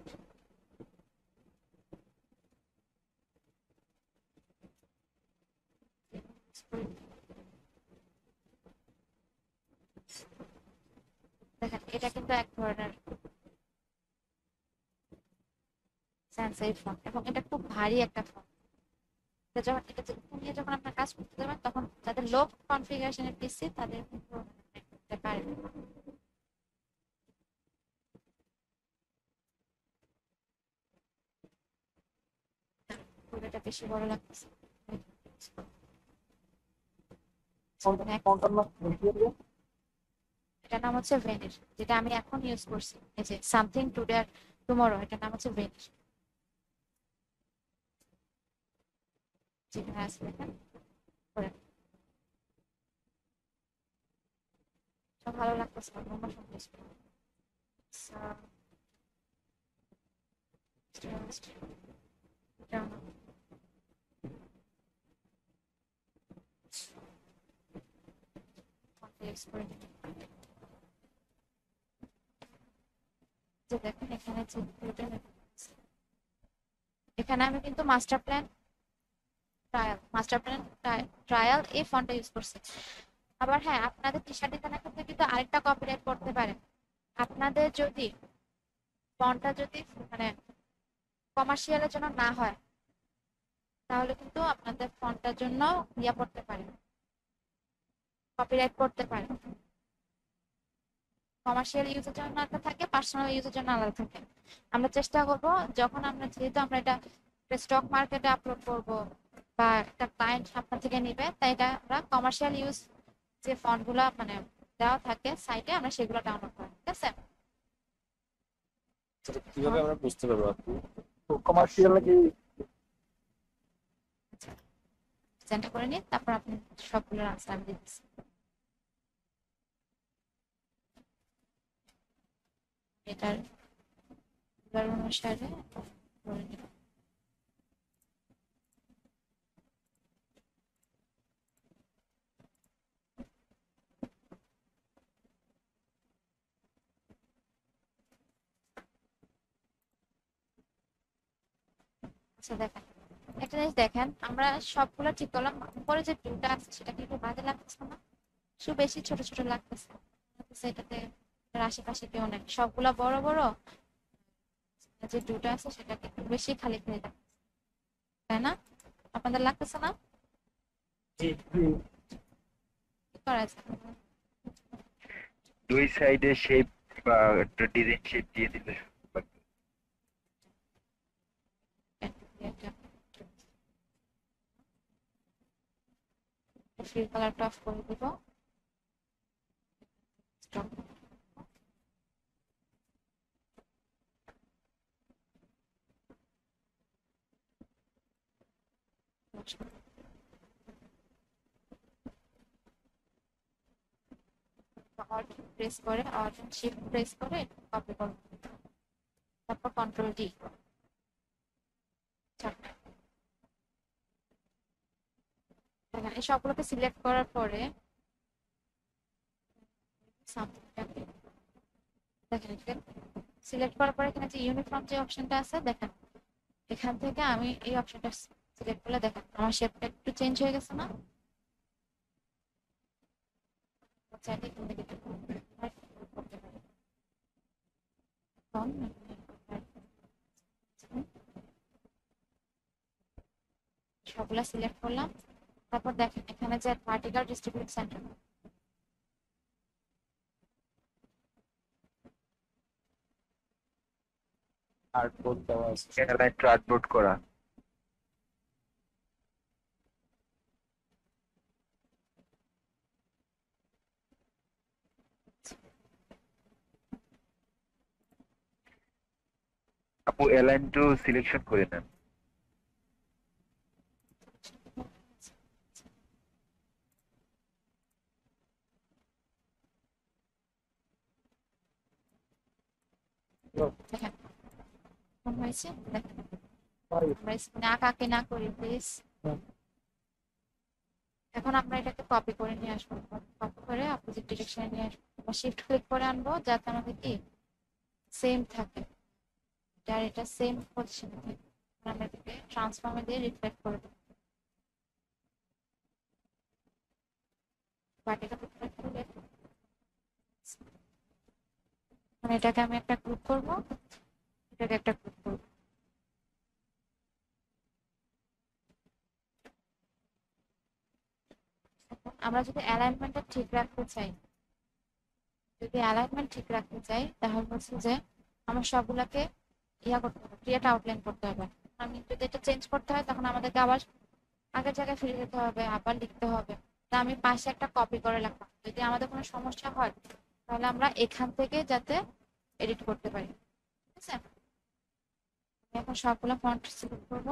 S1: দেখেন এটা কিন্তু এক ধরনের স্যান্সের ফন্ট এবং এটা খুব ভারী একটা ফন্ট। এটা যখন এটা নিয়ে যখন আপনার কাজ করতে যাবেন তখন যাদের লো কনফিগারেশনের পিসি তাদের কিন্তু করতে পারবে। এটা বেশি বড় লাগতেছে। এটার নাম হচ্ছে ভেনির, যেটা আমি এখন ইউজ করছি। এই যে সামথিং টুডে আর টুমরো, এটার নাম হচ্ছে ভেনির। যেখানে আছে দেখেন করে সব ভালো লাগতেছে, অন্য সব ইউজ করি। যে দেখেন এখানে যে এখানে আমি কিন্তু master plan trial, master plan trial এই ফন্টটা ইউজ করছি। আবার হ্যাঁ, আপনাদের টি শার্ট ডিজাইনের ক্ষেত্রে কিন্তু আরেকটা কপিরাইট করতে পারেন। আপনাদের যদি ফন্টটা যদি মানে কমার্শিয়ালের জন্য না হয় তাহলে কিন্তু আপনাদের ফন্টটার জন্য ইয়া পড়তে পারে, কপিরাইট করতে পারে। কমার্শিয়াল ইউজের জন্য আলাদা থাকে, পার্সোনাল ইউজের জন্য আলাদা থাকে। আমরা চেষ্টা করব যখন আমরা যেহেতু আমরা এটা স্টক মার্কেটে আপলোড করব বা একটা ক্লায়েন্ট আপনার থেকে নিবে, তাই এটা আমরা কমার্শিয়াল ইউজ যে ফন্টগুলো মানে দেওয়া থাকে সাইটে আমরা সেগুলো ডাউনলোড করি, ঠিক আছে?
S4: সেটা কিভাবে আমরা বুঝতে পারবো আপু কমার্শিয়াল নাকি?
S1: সেন্টার করে নিয়ে তারপর আপনি সবগুলোর আনসার আমি দিচ্ছি। এটার অনুসারে করে নিব। আচ্ছা দেখেন একটা জিনিস দেখেন, আমরা সবগুলো ঠিক করলাম, উপরে যে ভিউটা আছে সেটা কি একটু বাজে লাগতেছে না? একটু বেশি ছোট ছোট লাগতেছে, সেটাতে আশেপাশে কেউ নেই, সবগুলা বড় বড়, যে ভিউটা আছে সেটাকে একটু বেশি খালি খালি লাগতেছে, তাই না? আপনাদের লাগতেছে না?
S4: জি
S1: কি করা যায়?
S6: দুই সাইডে শেপ বা একটা ডিজাইন শেপ দিয়ে দিলে
S1: ফিল কালারটা অফ করে দিব। প্রেস করে আর শিফট প্রেস করে কপি করব, তারপর কন্ট্রোল ডি। দেখেন এই সবগুলোকে সিলেক্ট করার পরে সামথিংটাকে দেখেন সিলেক্ট করার পরে এখানে যে ইউনিফর্ম যে অপশনটা আছে দেখেন, এখান থেকে আমি এই অপশনটা সিলেক্ট করলে দেখেন আমার শেপটা একটু চেঞ্জ হয়ে গেছে না? চাইলে এখান থেকে একটু করতে পারি। কম, সবগুলা সিলেক্ট করলাম। তারপর দেখেন এখানে যে ভার্টিক্যাল ডিস্ট্রিবিউট সেন্টার,
S4: আর্টবোর্ড দেওয়া আছে।
S6: এয়ারলাইন ট্রান্সপোর্ট করা। আপু এয়ারলাইন টু সিলেকশন করে নেন।
S1: দেখেন কোন হয়েছে দেখেন।
S4: ভাই,
S1: আমরা স্ক্রিনে আঁকা আঁকি না করি প্লিজ।
S4: হুম।
S1: এখন আমরা এটাকে কপি করে নিয়ে আসবো, কপি করে অপোজিট ডিরেকশনে নিয়ে আসবো, শিফট ক্লিক করে আনবো যাতে আমাদের কি সেম থাকে, এটা আর এটা সেম পজিশনে থাকে। আমরা এটাকে ট্রান্সফর্মে দিয়ে রিফ্লেক্ট করে দেবো। ভার্টিক্যাল রিফ্লেক্ট করে মানে এটাকে আমি একটা গ্রুপ করবো, এটাকে একটা গ্রুপ করবো। আমরা যদি অ্যালাইনমেন্টটা ঠিক রাখতে চাই, যদি অ্যালাইনমেন্ট ঠিক রাখতে চাই তাহলে হচ্ছে যে আমার সবগুলাকে ইয়া করতে হবে, ক্রিয়েট আউটলাইন করতে হবে। আমি যদি এটা চেঞ্জ করতে হয় তখন আমাদেরকে আবার আগের জায়গায় ফিরে যেতে হবে, আবার লিখতে হবে। তা আমি পাশে একটা কপি করে রাখলাম, যদি আমাদের কোনো সমস্যা হয় তাহলে আমরা এখান থেকে যাতে এডিট করতে পারি। ঠিক আছে, আমি এখন সবগুলো ফন্ট সিলেক্ট করবো।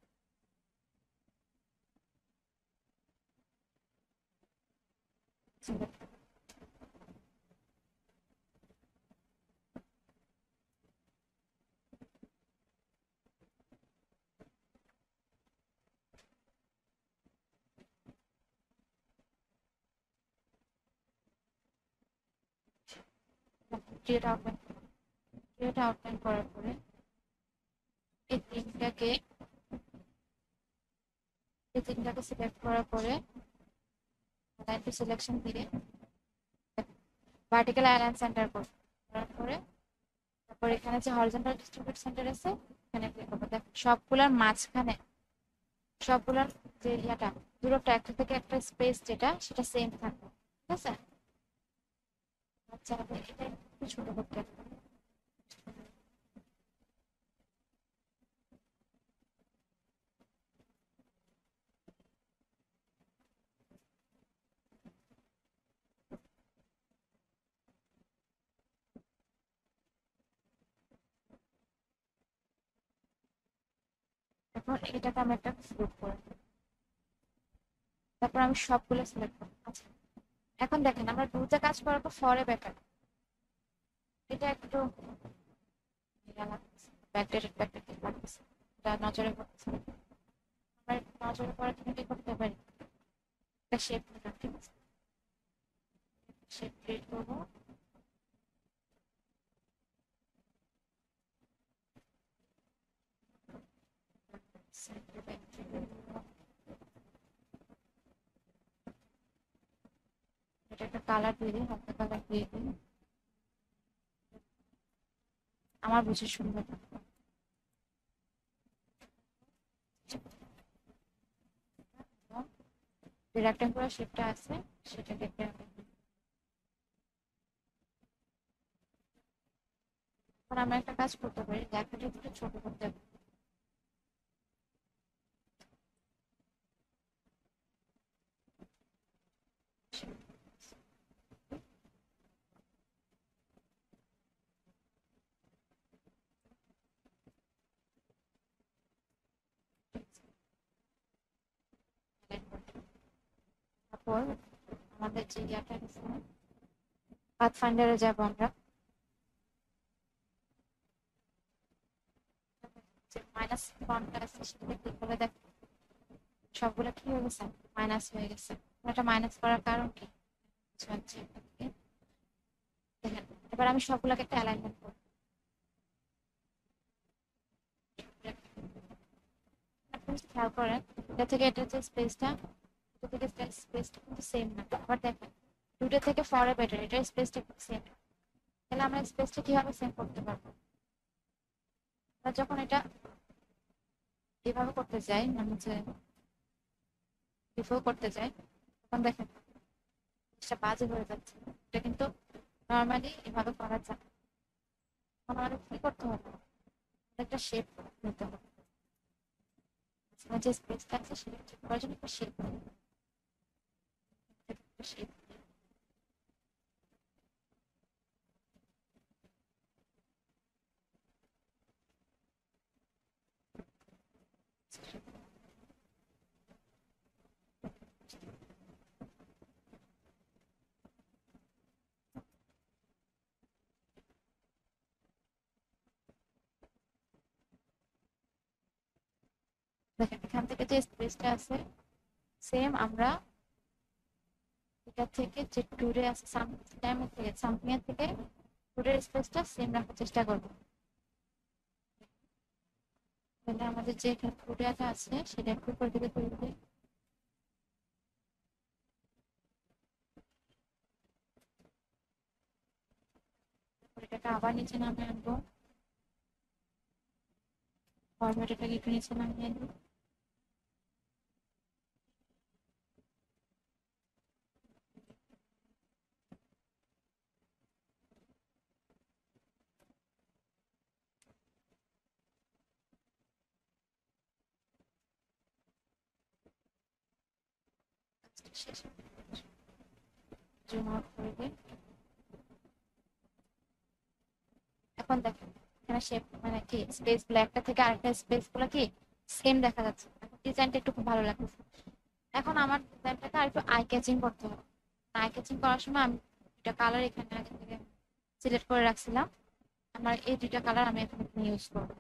S1: ক্রিয়েট আউটলাইন, ক্রিয়েট আউটলাইন করার পরে এই তিনটাকে এই তিনটাকে সিলেক্ট করার পরে লাইন টু সিলেকশন দিয়ে ভার্টিক্যাল অ্যালাইন সেন্টার করার পরে তারপর এখানে যে হরিজন্টাল ডিস্ট্রিবিউট সেন্টার আছে এখানে ক্লিক করবো। দেখ সবগুলোর মাঝখানে সবগুলোর যে ইয়াটা দূরত্ব একটা থেকে একটা স্পেস যেটা সেটা সেম থাকবে। ঠিক আছে, আচ্ছা আমি এটা একটু ছোট করতে হবে। এখন এটাকে আমি একটা গ্রুপ করে দেব। তারপর আমি সবগুলো সিলেক্ট করবো। আচ্ছা এখন দেখেন আমরা দুটো কাজ করার পর ফরে বেটার এটা একটু ব্যাকডেটেড ব্যাকডেটেড লাগছে, এটা নজরে পড়ছে। আমরা একটু নজরে পড়ার জন্য কি করতে পারি, একটা শেপ নিলাম। ঠিক আছে, শেপ ক্রিয়েট করবো। এটা একটা কালার দিয়ে দিই, হালকা কালার দিয়ে দিই, আমার বুঝে সুন্দর লাগবে। যে রেক্ট্যাঙ্গুলার শেপটা আছে সেটাকে একটা এখন আমরা একটা কাজ করতে পারি, লেখাটা একটু ছোট করতে পারি। তারপর আমাদের যে ইয়াটা আছে পাথ ফাইন্ডারে যাব আমরা, যে মাইনাস ফন্টটা আছে সেটাতে ক্লিক করলে দেখ সবগুলো কি হয়ে গেছে, মাইনাস হয়ে গেছে। এটা মাইনাস করার কারণ কি? আচ্ছা আচ্ছা দেখেন এটা এবার আমি সবগুলোকে একটা অ্যালাইনমেন্ট করব। আপনি যদি খেয়াল করেন এটা থেকে এটা যে স্পেসটা, এটা থেকে স্পেসটা কিন্তু সেম না। আবার দেখেন দুটো থেকে ফরে বেটার, এটার স্পেসটা কিন্তু সেম। তাহলে আমরা স্পেসটা কিভাবে সেম করতে পারবো? আমরা যখন এটা এভাবে করতে যাই, মানে হচ্ছে বিফোর করতে যাই, তখন দেখেন জিনিসটা বাজে হয়ে যাচ্ছে। এটা কিন্তু নর্মালি এভাবে করা যায়। এখন আমাদের কি করতে হবে? একটা শেপ নিতে হবে। যে স্পেসটা আছে সেটা ঠিক করার জন্য একটা শেপ শেপ দেখেন এখান থেকে যে স্পেসটা আছে সেম আমরা এটা থেকে যে টুরে আছে সামটাইম থেকে সামথিং এর থেকে টুরের স্পেসটা সেম রাখার চেষ্টা করব। তাহলে আমাদের যে এখানে টুরেটা আছে সেটা একটু উপর দিকে তুলবে। এটাকে আবার নিচে নামিয়ে আনবো, ফরম্যাটটাকে একটু নিচে নামিয়ে আনবো। শেষ জুম আউট করে দিই। এখন দেখেন এখানে শেপ মানে কি স্পেস গুলো একটা থেকে আরেকটা স্পেস গুলো কি সেম দেখা যাচ্ছে। ডিজাইনটা একটু খুব ভালো লাগছে। এখন আমার ডিজাইনটাকে আর একটু আই ক্যাচিং করতে হবে। আই ক্যাচিং করার সময় আমি দুটা কালার এখানে আগে থেকে সিলেক্ট করে রাখছিলাম। আমার এই দুইটা কালার আমি এখানে ইউজ করবো।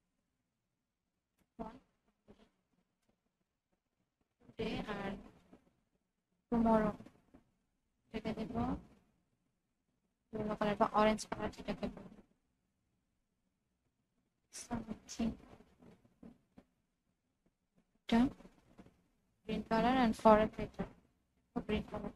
S1: আর টুমরো এটা দেব ইয়েলো কালার বা অরেঞ্জ কালার, যেটাকে গ্রিন কালার এন্ড ফরেস্ট এটা গ্রিন কালার।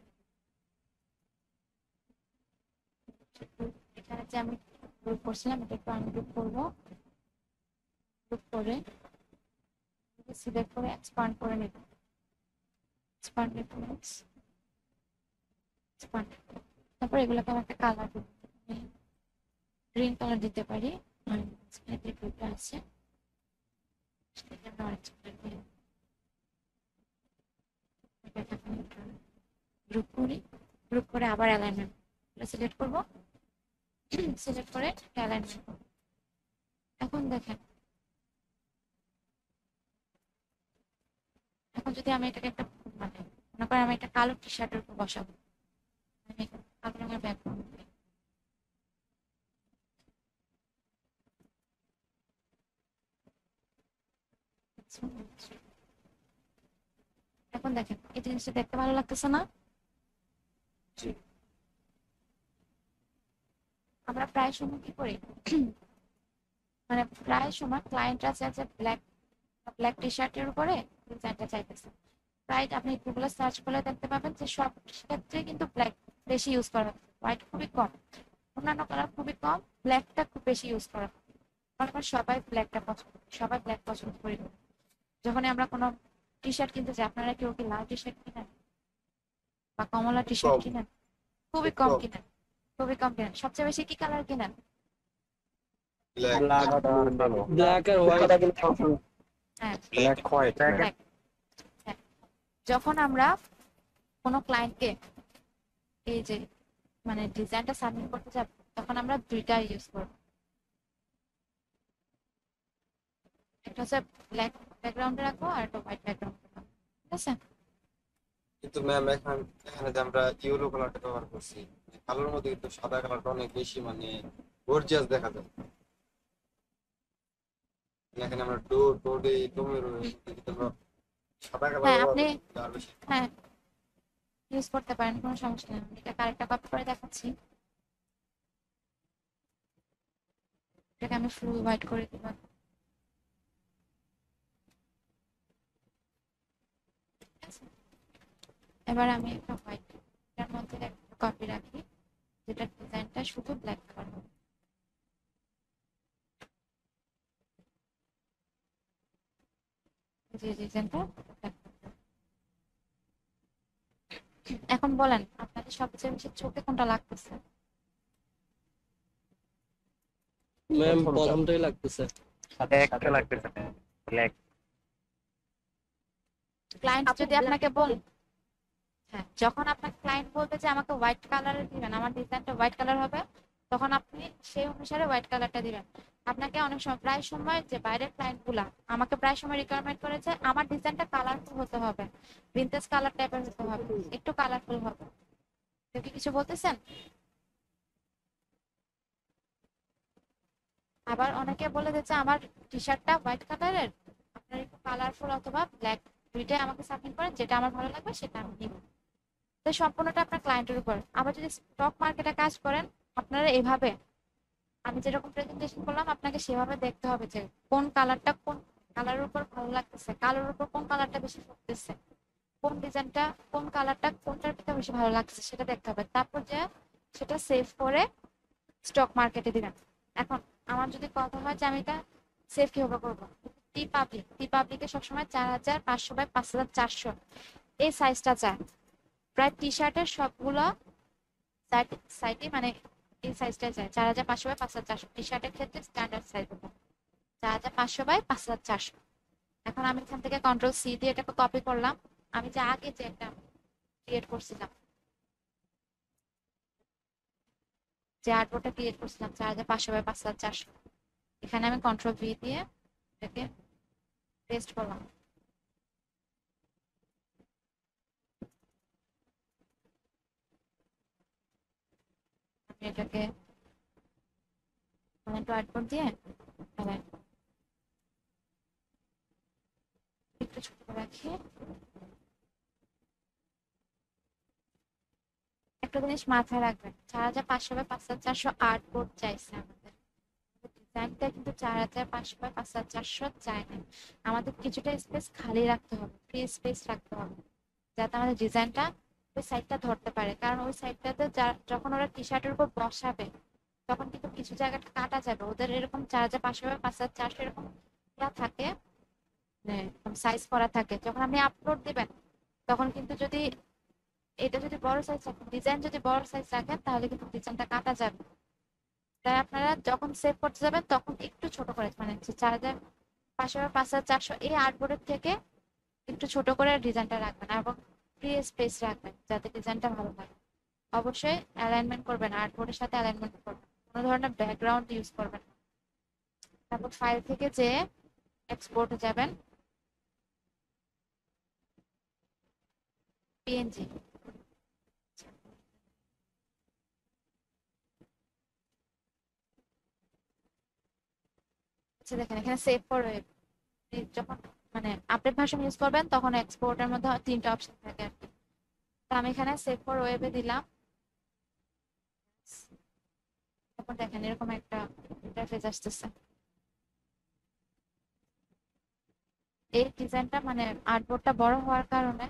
S1: এখানে যে আমি গ্রুপ করছিলাম এটা একটু আনগ্রুপ করবো। গ্রুপ করে সিলেক্ট করে এক্সপান্ড করে নেব। এক্সপান্ড রেফারেন্স এক্সপান্ড, তারপর এগুলোকে আমি একটা কালার দেব, গ্রিন কালার দিতে পারি। আর যে গ্রুপটা আছে সেটাকে আমরা অরেঞ্জ কালার দিই। গ্রুপ করি, গ্রুপ করে আবার অ্যালাইনমেন্ট সিলেক্ট করব, সিলেক্ট করে অ্যালাইনমেন্ট করব। এখন দেখেন এখন যদি আমি এটাকে একটা মানে মনে করেন আমি একটা কালো টি শার্টের উপর বসাবো, আমি কালো রঙের ব্যাকগ্রাউন্ড দিই। এখন দেখেন এই জিনিসটা দেখতে ভালো লাগতেছে না? আমরা প্রায় সময় কি করি মানে প্রায় সময় ক্লায়েন্টরা চায় যে ব্ল্যাক ব্ল্যাক টি শার্টের উপরে ডিজাইনটা চাইতেছে। প্রায় আপনি গুগলে সার্চ করলে দেখতে পাবেন যে সব ক্ষেত্রে কিন্তু ব্ল্যাক বেশি ইউজ করা হয়, হোয়াইট খুবই কম, অন্যান্য কালার খুবই কম, ব্ল্যাকটা খুব বেশি ইউজ করা হয়। কারণ সবাই ব্ল্যাকটা পছন্দ করি, সবাই ব্ল্যাক পছন্দ করি। যখন আমরা কোনো টি শার্ট কিনতে যাই, আপনারা কেউ কি লাল টি শার্ট কিনেন বা কমলা টি শার্ট কিনেন? খুবই কম কিনেন, খুবই কম কিনেন। সবচেয়ে বেশি কি কালার কিনেন?
S4: ব্ল্যাক আর হোয়াইট।
S1: হ্যাঁ
S5: ব্ল্যাক হোয়াইট।
S1: black। হ্যাঁ, যখন আমরা কোনো ক্লায়েন্টকে এই যে মানে ডিজাইনটা সাবমিট করতে যাব তখন আমরা দুইটা ইউজ করব। একটা হচ্ছে ব্ল্যাক ব্যাকগ্রাউন্ডে রাখবো আর একটা হোয়াইট ব্যাকগ্রাউন্ডে রাখবো, ঠিক আছে?
S7: কিন্তু ম্যাম এখানে এখানে যে আমরা ইয়েলো কালারটা ব্যবহার করছি, কালোর মধ্যে কিন্তু সাদা কালারটা অনেক বেশি মানে গর্জিয়াস দেখা যায়। এখানে আমরা ডো টোডে ডোমেরো কিন্তু আমরা সাদা কালার
S1: হ্যাঁ
S7: ব্যবহার
S1: আপনি
S7: করছি আর বেশি।
S1: হ্যাঁ ইউজ করতে পারেন, কোনো সমস্যা নেই। আমি এটা আরেকটা কপি করে দেখাচ্ছি। এটাকে আমি ফুল হোয়াইট করে দিব। ঠিক আছে? এবার আমি একটা হোয়াইট এটার মধ্যে একটা কপি রাখি, যেটা ডিজাইনটা শুধু ব্ল্যাক কালার হবে। যে ডিজাইনটা এখন বলেন আপনাদের সবচেয়ে বেশি চোখে কোনটা লাগতেছে?
S4: ম্যাম প্রথমটাই লাগতেছে।
S5: একটা লাগতেছে না, ব্ল্যাক।
S1: ক্লায়েন্ট যদি আপনাকে বল, হ্যাঁ, যখন আপনার ক্লায়েন্ট বলবে যে আমাকে হোয়াইট কালারের দিবেন, আমার ডিজাইনটা হোয়াইট কালার হবে, তখন আপনি সেই অনুসারে হোয়াইট কালারটা দিবেন। আপনাকে অনেক সময়, প্রায় সময় যে বাইরের ক্লায়েন্ট গুলা আমাকে প্রায় সময় রিকোয়ারমেন্ট করে যে আমার ডিজাইনটা কালারফুল হতে হবে, ভিনটেজ কালার টাইপের হতে হবে, একটু কালারফুল হবে। কেউ কি কিছু বলতেছেন? আবার অনেকে বলে দিচ্ছে আমার টি শার্টটা হোয়াইট কালারের, আপনার একটু কালারফুল অথবা ব্ল্যাক দুইটাই আমাকে সাবমিট করেন, যেটা আমার ভালো লাগবে সেটা আমি নিব। তো সম্পূর্ণটা আপনার ক্লায়েন্টের উপর। আবার যদি স্টক মার্কেটে কাজ করেন, আপনারা এইভাবে আমি যেরকম প্রেজেন্টেশন করলাম আপনাকে সেভাবে দেখতে হবে যে কোন কালারটা কোন কালারের উপর ভালো লাগতেছে, কালোর উপর কোন কালারটা বেশি ফুটতেছে, কোন ডিজাইনটা কোন কালারটা কোনটার থেকে বেশি ভালো লাগছে সেটা দেখতে হবে। তারপর যে সেটা সেভ করে স্টক মার্কেটে দিবেন। এখন আমার যদি কথা হয় যে আমি এটা সেভ কিভাবে করবো, টি পাবলিক টি পাবলিকে সবসময় চার হাজার পাঁচশো বাই পাঁচ হাজার চারশো এই সাইজটা চায়। প্রায় টি শার্টের সবগুলো সাইটে মানে এই সাইজটা চায়, চার হাজার পাঁচশো বাই পাঁচ হাজার চারশো টি শার্টের ক্ষেত্রে স্ট্যান্ডার্ড সাইজ হবে চার হাজার পাঁচশো বাই পাঁচ হাজার চারশো। এখন আমি এখান থেকে কন্ট্রোল সি দিয়ে এটাকে কপি করলাম। আমি যে আগে যে একটা ক্রিয়েট করছিলাম, যে আর্টবোর্ডটা ক্রিয়েট করছিলাম চার হাজার পাঁচশো বাই পাঁচ হাজার চারশো, এখানে আমি কন্ট্রোল ভি দিয়ে এটাকে পেস্ট করলাম। আমি এটাকে একটু আর্টবোর্ড দিয়ে আবার একটু ছোট করে রাখি। একটা জিনিস মাথায় রাখবেন, চার হাজার পাঁচশো বাই পাঁচ হাজার চারশো আর্টবোর্ড চাইছে আমাদের, ডিজাইনটা কিন্তু চার হাজার পাঁচশো বাই পাঁচ হাজার চারশো চাই না। আমাদের কিছুটা স্পেস খালি রাখতে হবে, ফ্রি স্পেস রাখতে হবে, যাতে আমাদের ডিজাইনটা ওই সাইডটা ধরতে পারে। কারণ ওই সাইডটাতে যখন ওরা টি শার্টের উপর বসাবে তখন কিন্তু কিছু জায়গাটা কাটা যাবে। ওদের এরকম চার হাজার পাঁচশো বাই পাঁচ হাজার চারশো এরকম থাকে, সাইজ করা থাকে। যখন আপনি আপলোড দিবেন তখন কিন্তু যদি এটা যদি বড় সাইজ রাখেন, ডিজাইন যদি বড় সাইজ রাখেন, তাহলে কিন্তু ডিজাইনটা কাটা যাবে। তাই আপনারা যখন সেভ করতে যাবেন তখন একটু ছোট করে, মানে চার হাজার পাঁচশো বা পাঁচ হাজার চারশো এই আর্টবোর্ডের থেকে একটু ছোট করে ডিজাইনটা রাখবেন এবং ফ্রি স্পেস রাখবেন যাতে ডিজাইনটা ভালো লাগে। অবশ্যই অ্যালাইনমেন্ট করবেন, আর্টবোর্ডের সাথে অ্যালাইনমেন্ট করবেন, কোনো ধরনের ব্যাকগ্রাউন্ড ইউজ করবেন। তারপর ফাইল থেকে যে এক্সপোর্টে যাবেন, পিএনজি, দেখেন এখানে সেভ ফর ওয়েব। যখন মানে আপডেট ভার্সন ইউজ করবেন তখন এক্সপোর্টের মধ্যে তিনটা অপশন থাকে আর কি। তো আমি এখানে সেভ ফর ওয়েবে দিলাম। তারপর দেখেন এরকম একটা ইন্টারফেস আসতেছে। এই ডিজাইনটা মানে আর্টবোর্ডটা বড় হওয়ার কারণে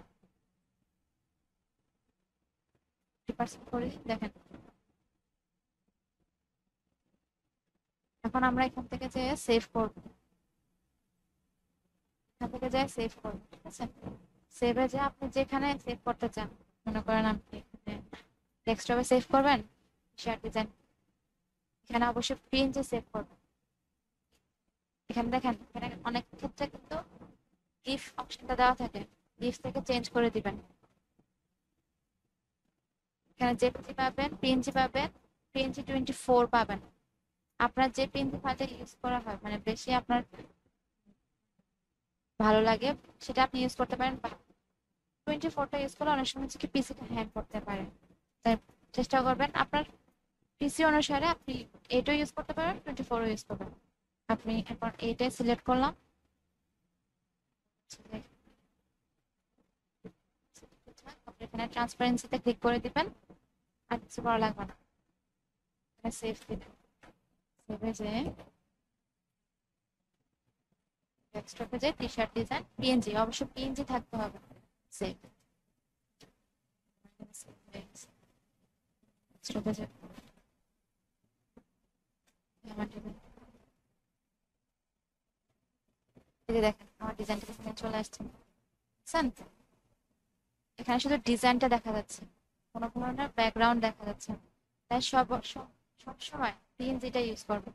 S1: করি, দেখেন এখন আমরা এখান থেকে যে সেভ করব, এখান থেকে যে সেভ করব, ঠিক আছে? সেভে যে আপনি যেখানে সেভ করতে চান, মনে করেন আপনি ডেস্কটপে সেভ করবেন শেয়ার ডিজাইন, এখানে অবশ্যই পিএনজি সেভ করবেন। এখানে দেখেন এখানে অনেক ক্ষেত্রে কিন্তু গিফ অপশনটা দেওয়া থাকে, গিফ থেকে চেঞ্জ করে দিবেন। এখানে জেপিজি পাবেন, পিএনজি পাবেন, পিএনজি টোয়েন্টি ফোর পাবেন। আপনার যে পিএনজি ফাইলটা ইউজ করা হয়, মানে বেশি আপনার ভালো লাগে সেটা আপনি ইউজ করতে পারেন। টোয়েন্টি ফোরটা ইউজ করলে অনেক সময় হচ্ছে কি পিসিটা হ্যাং করতে পারে, তাই চেষ্টা করবেন আপনার পিসি অনুসারে আপনি এইটাও ইউজ করতে পারেন, টোয়েন্টি ফোরও ইউজ করবেন। আপনি এখন এইটাই সিলেক্ট করলাম, এখানে ট্রান্সপারেন্সিতে ক্লিক করে দিবেন, আর কিছু করা লাগবে না, সেভ দিবেন। সেভে যে স্টপেজে টি শার্ট ডিজাইন পিএনজি, অবশ্য পিএনজি থাকতে হবে। সেভ স্টপেজে আমার টেবিল এই যে দেখেন আমার ডিজাইনটা এখানে চলে আসছে, বুঝছেন? এখানে শুধু ডিজাইনটা দেখা যাচ্ছে, কোনো ধরনের ব্যাকগ্রাউন্ড দেখা যাচ্ছে না। তাই সব সব সব সময় পিএনজিটা ইউজ করবো।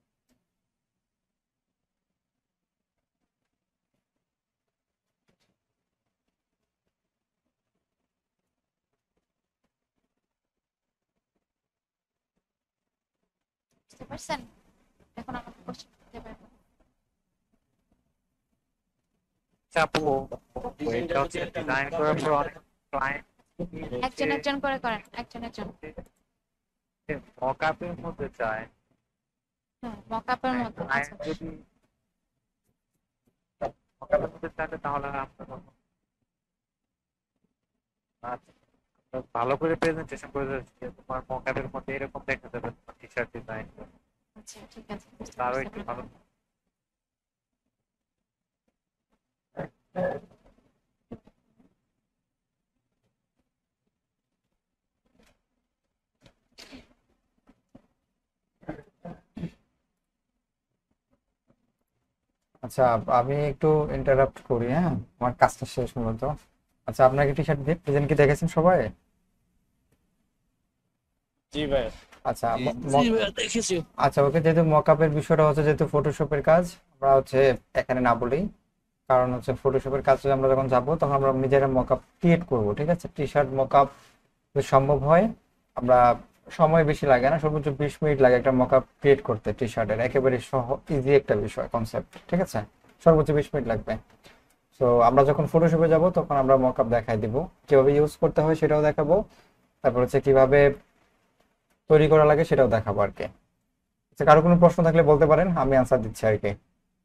S1: বুঝতে পারছেন? এখন আমাকে কোশ্চেন করতে পারবেন।
S5: আচ্ছা আপু, ওইটা হচ্ছে ডিজাইন করার পর অনেক ক্লায়েন্ট
S1: একজন একজন করে করেন, একজন একজন।
S5: মকআপের মধ্যে চায়,
S1: হ্যাঁ মকআপের মতো।
S5: ক্লায়েন্ট
S1: আচ্ছা
S5: যদি মকআপের মধ্যে চায় তাহলে আপনার কোনো- আচ্ছা, তো ভালো করে প্রেজেন্টেশন করে দিচ্ছি যে তোমার মকআপের মধ্যে এরকম দেখা যাবে তোমার টি শার্ট ডিজাইন,
S1: আচ্ছা ঠিক আছে, বুঝতে
S5: তারও
S1: পারছি
S5: একটু
S1: আপনার
S5: ভালো।
S1: কথা।
S2: আচ্ছা, আমি একটু ইন্টারাপ্ট করি, হ্যাঁ, আমার কাজটা শেষ মূলত। আচ্ছা, আপনাকে টি শার্ট ডিজাইন কি দেখেছেন সবাই?
S4: জি ভাই।
S2: আচ্ছা
S7: জি,
S2: ম-
S4: জি
S2: ম-
S4: ভাই দেখেছি।
S2: আচ্ছা ওকে, যেহেতু মকআপের বিষয়টা হচ্ছে যেহেতু ফটোশপের কাজ, আমরা হচ্ছে এখানে না বলি, কারণ হচ্ছে ফটোশপের কাজে আমরা যখন যাব তখন আমরা নিজেরা মকআপ ক্রিয়েট করব, ঠিক আছে? টি শার্ট মকআপ যদি সম্ভব হয়, আমরা সময় বেশি লাগে না, সর্বোচ্চ বিশ মিনিট লাগে একটা মকআপ ক্রিয়েট করতে টি শার্টের, একেবারে সহ ইজি একটা বিষয় কনসেপ্ট, ঠিক আছে? সর্বোচ্চ বিশ মিনিট লাগবে। সো আমরা যখন ফটোশপে যাব তখন আমরা মকআপ দেখাই দিব, কিভাবে ইউজ করতে হয় সেটাও দেখাবো, তারপর হচ্ছে কিভাবে তৈরি করা লাগে সেটাও দেখাবো আর কি। আচ্ছা, কারো কোনো প্রশ্ন থাকলে বলতে পারেন, আমি আনসার দিচ্ছি আর কি।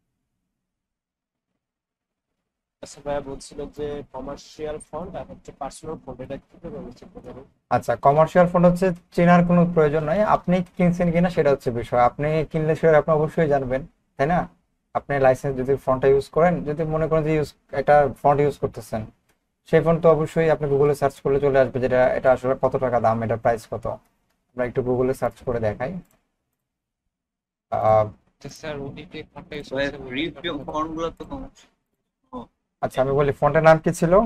S4: আচ্ছা ভাইয়া বলছিল যে কমার্শিয়াল ফন্ট আর হচ্ছে পার্সোনাল ফন্ট, এটা কিভাবে বুঝতে পারবো?
S2: আচ্ছা, কমার্শিয়াল ফন্ট হচ্ছে চেনার কোনো প্রয়োজন নাই, আপনি কিনছেন কিনা সেটা হচ্ছে বিষয়। আপনি কিনলে সেটা আপনি অবশ্যই জানবেন, তাই না? আপনি লাইসেন্স যদি ফন্টটা ইউজ করেন, যদি মনে করেন যে ইউজ একটা ফন্ট ইউজ করতেছেন, সেই ফন্ট তো অবশ্যই আপনি গুগলে সার্চ করলে চলে আসবে যেটা এটা আসলে কত টাকা দাম, এটা প্রাইস কত। আমরা একটু গুগলে সার্চ করে দেখাই। আহ,
S8: স্যার ওটিতে ফন্টটা ইউজ করতে রিভিউ ফন্টগুলো তো কম।
S2: আচ্ছা আমি বলি ফন্টের নাম কি ছিল?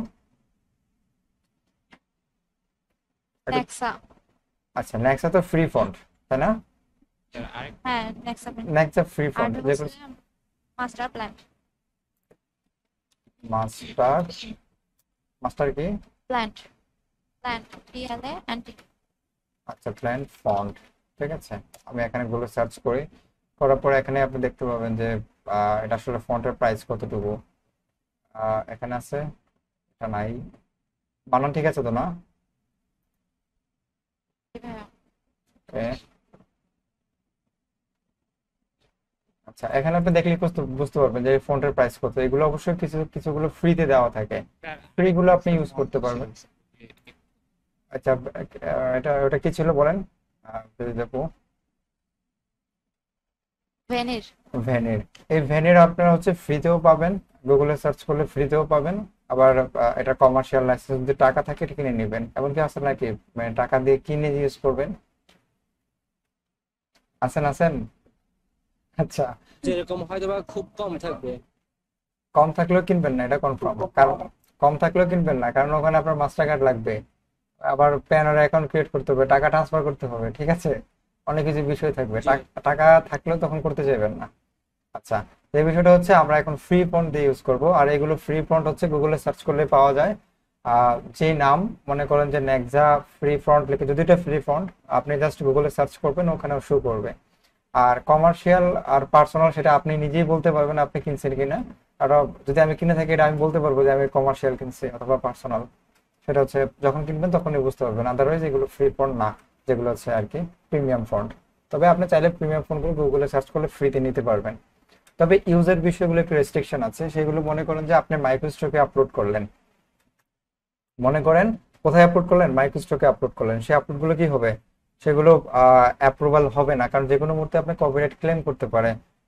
S2: এটা-
S1: নেক্সা।
S2: আচ্ছা, নেক্সা তো ফ্রি ফন্ট, তাই না?
S8: আরেক
S1: হ্যাঁ নেক্সা।
S2: নেক্সা ফ্রি
S1: আর
S2: ফন্ট, যেগুলো
S1: হচ্ছে মাস্টার প্ল্যান।
S2: মাস্টার মাস্টার কি?
S1: Plant plant P L A N T.
S2: আচ্ছা, প্ল্যান ফন্ট, ঠিক আছে। আমি এখানে গুলো সার্চ করি, করার পরে এখানে আপনি দেখতে পাবেন যে আহ, এটা আসলে ফন্টের প্রাইস কতটুকু। আহ, এখানে আছে, এটা নাই। বানান ঠিক আছে তো না? ওকে। আচ্ছা, এখানে আপনি দেখলে বুঝতে বুঝতে পারবেন যে ফন্টের প্রাইস কত। এগুলো অবশ্যই কিছু কিছুগুলো ফ্রিতে দেওয়া থাকে, ফ্রি গুলো আপনি ইউজ করতে পারবেন। আচ্ছা, আহ, এটা ওটা কি ছিল বলেন, আহ, যদি দেখো।
S1: ভেনির।
S2: ভ্যানের, এই ভ্যানের আপনারা হচ্ছে ফ্রিতেও পাবেন, গুগলে সার্চ করলে ফ্রিতেও পাবেন। আবার আহ, এটা কমার্শিয়াল লাইসেন্স যদি টাকা থাকে এটা কিনে নেবেন। এমনকি আছে নাকি মানে টাকা দিয়ে কিনে ইউজ করবেন? আছেন আছেন আচ্ছা,
S4: যেরকম হয়তো বা খুব কম থাকবে।
S2: কম থাকলেও কিনবেন না, এটা কনফার্ম। কারণ কম থাকলেও কিনবেন না, কারণ ওখানে আপনার মাস্টার কার্ড লাগবে, আবার প্যান আর অ্যাকাউন্ট ক্রিয়েট করতে হবে, টাকা ট্রান্সফার করতে হবে, ঠিক আছে? অনেক কিছু বিষয় থাকবে, টাক- টাকা থাকলেও তখন করতে যাবেন না। আচ্ছা, এই বিষয়টা হচ্ছে আমরা এখন ফ্রি ফন্ট দিয়ে ইউজ করব, আর এগুলো ফ্রি ফন্ট হচ্ছে গুগলে সার্চ করলে পাওয়া যায়। আহ, যে নাম মনে করেন যে নেক্সা ফ্রি ফন্ট লিখে যদি এটা ফ্রি ফন্ট, আপনি জাস্ট গুগলে সার্চ করবেন, ওখানেও শো করবে। আর কমার্শিয়াল আর পার্সোনাল সেটা আপনি নিজেই বলতে পারবেন আপনি কিনছেন কিনা। আর যদি আমি কিনে থাকি এটা আমি বলতে পারবো যে আমি কমার্শিয়াল কিনছি অথবা পার্সোনাল, সেটা হচ্ছে যখন কিনবেন তখনই বুঝতে পারবেন। আদারওয়াইজ এগুলো ফ্রি ফন্ট না, যেগুলো হচ্ছে আর কি প্রিমিয়াম ফন্ট। তবে আপনি চাইলে প্রিমিয়াম ফন্টগুলো গুগলে সার্চ করলে ফ্রিতে নিতে পারবেন। তবে ইউজের বিষয়গুলো একটু রেস্ট্রিকশন আছে, সেগুলো মনে করেন যে আপনি মাইক্রোস্টকে আপলোড করলেন, মনে করেন কোথায় আপলোড করলেন, মাইক্রোস্টকে আপলোড করলেন, সেই আপলোডগুলো কি হবে, সেগুলো অ্যাপ্রুভাল হবে না, কারণ যে কোনো মুহূর্তে আপনি কপিরাইট ক্লেম করতে পারে।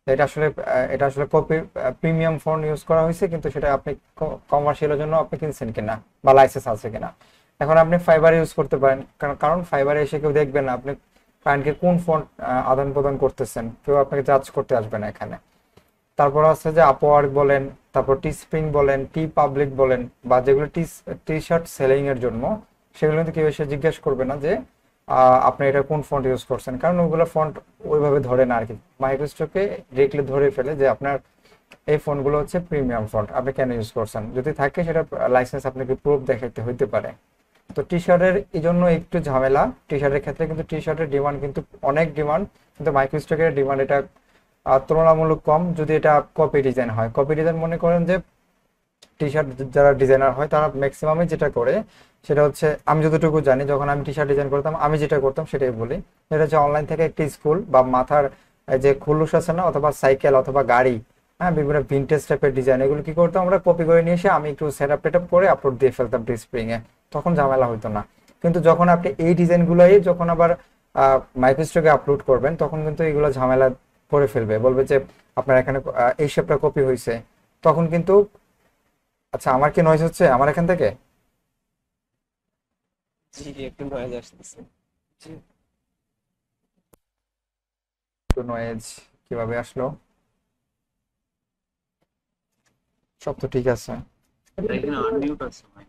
S2: এটা আসলে আহ, এটা আসলে কপি প্রিমিয়াম ফোন ইউজ করা হয়েছে, কিন্তু সেটা আপনি কমার্শিয়ালের জন্য আপনি কিনছেন কিনা বা লাইসেন্স আছে কিনা। এখন আপনি ফাইবার ইউজ করতে পারেন, কারণ কারণ ফাইবারে এসে কেউ দেখবে না আপনি ক্লায়েন্টকে কোন ফোন আদান প্রদান করতেছেন, কেউ আপনাকে জাজ করতে আসবে না এখানে। তারপর আছে যে আপওয়ার্ক বলেন, তারপর টি স্প্রিং বলেন, টি পাবলিক বলেন, বা যেগুলো টি টি শার্ট সেলিং এর জন্য, সেগুলো কিন্তু কেউ এসে জিজ্ঞেস করবে না যে আহ, আপনি এটা কোন ফন্ট ইউজ করছেন, কারণ ওগুলো ফন্ট ওইভাবে ধরে না আর কি। মাইক্রোস্টকে ডিরেক্টলি ধরে ফেলে যে আপনার এই ফোনগুলো হচ্ছে প্রিমিয়াম ফন্ট, আপনি কেন ইউজ করছেন, যদি থাকে সেটা লাইসেন্স আপনাকে প্রুফ দেখাইতে হইতে পারে। তো টি শার্টের এই জন্য একটু ঝামেলা, টি শার্টের ক্ষেত্রে কিন্তু টি শার্টের ডিমান্ড কিন্তু অনেক ডিমান্ড, কিন্তু মাইক্রোস্টকের ডিমান্ড এটা আহ, তুলনামূলক কম যদি এটা কপি ডিজাইন হয়। কপি ডিজাইন মনে করেন যে টি শার্ট যারা ডিজাইনার হয় তারা ম্যাক্সিমামই যেটা করে সেটা হচ্ছে, আমি যতটুকু জানি যখন আমি টি শার্ট ডিজাইন করতাম আমি যেটা করতাম সেটাই বলি, সেটা হচ্ছে অনলাইন থেকে একটি স্কুল বা মাথার এই যে খুলুস আছে না, অথবা সাইকেল অথবা গাড়ি, হ্যাঁ বিভিন্ন ভিনটেজ টাইপের ডিজাইন, এগুলো কি করতাম আমরা কপি করে নিয়ে এসে আমি একটু সেট আপ টেট আপ করে আপলোড দিয়ে ফেলতাম টি স্প্রিং এ, তখন ঝামেলা হইতো না। কিন্তু যখন আপনি এই ডিজাইনগুলোই যখন আবার মাইক্রোস্টকে আপলোড করবেন তখন কিন্তু এগুলো ঝামেলা করে ফেলবে, বলবে যে আপনার এখানে আহ, এই শেপটা কপি হয়েছে, তখন কিন্তু। আচ্ছা, আমার কি নয়েজ হচ্ছে আমার এখান থেকে?
S4: জি একটু নয়েজ আসতেছে।
S2: একটু নয়েজ কিভাবে আসলো? সব তো ঠিক আছে।
S8: এখানে আনমিউট আছে ভাই।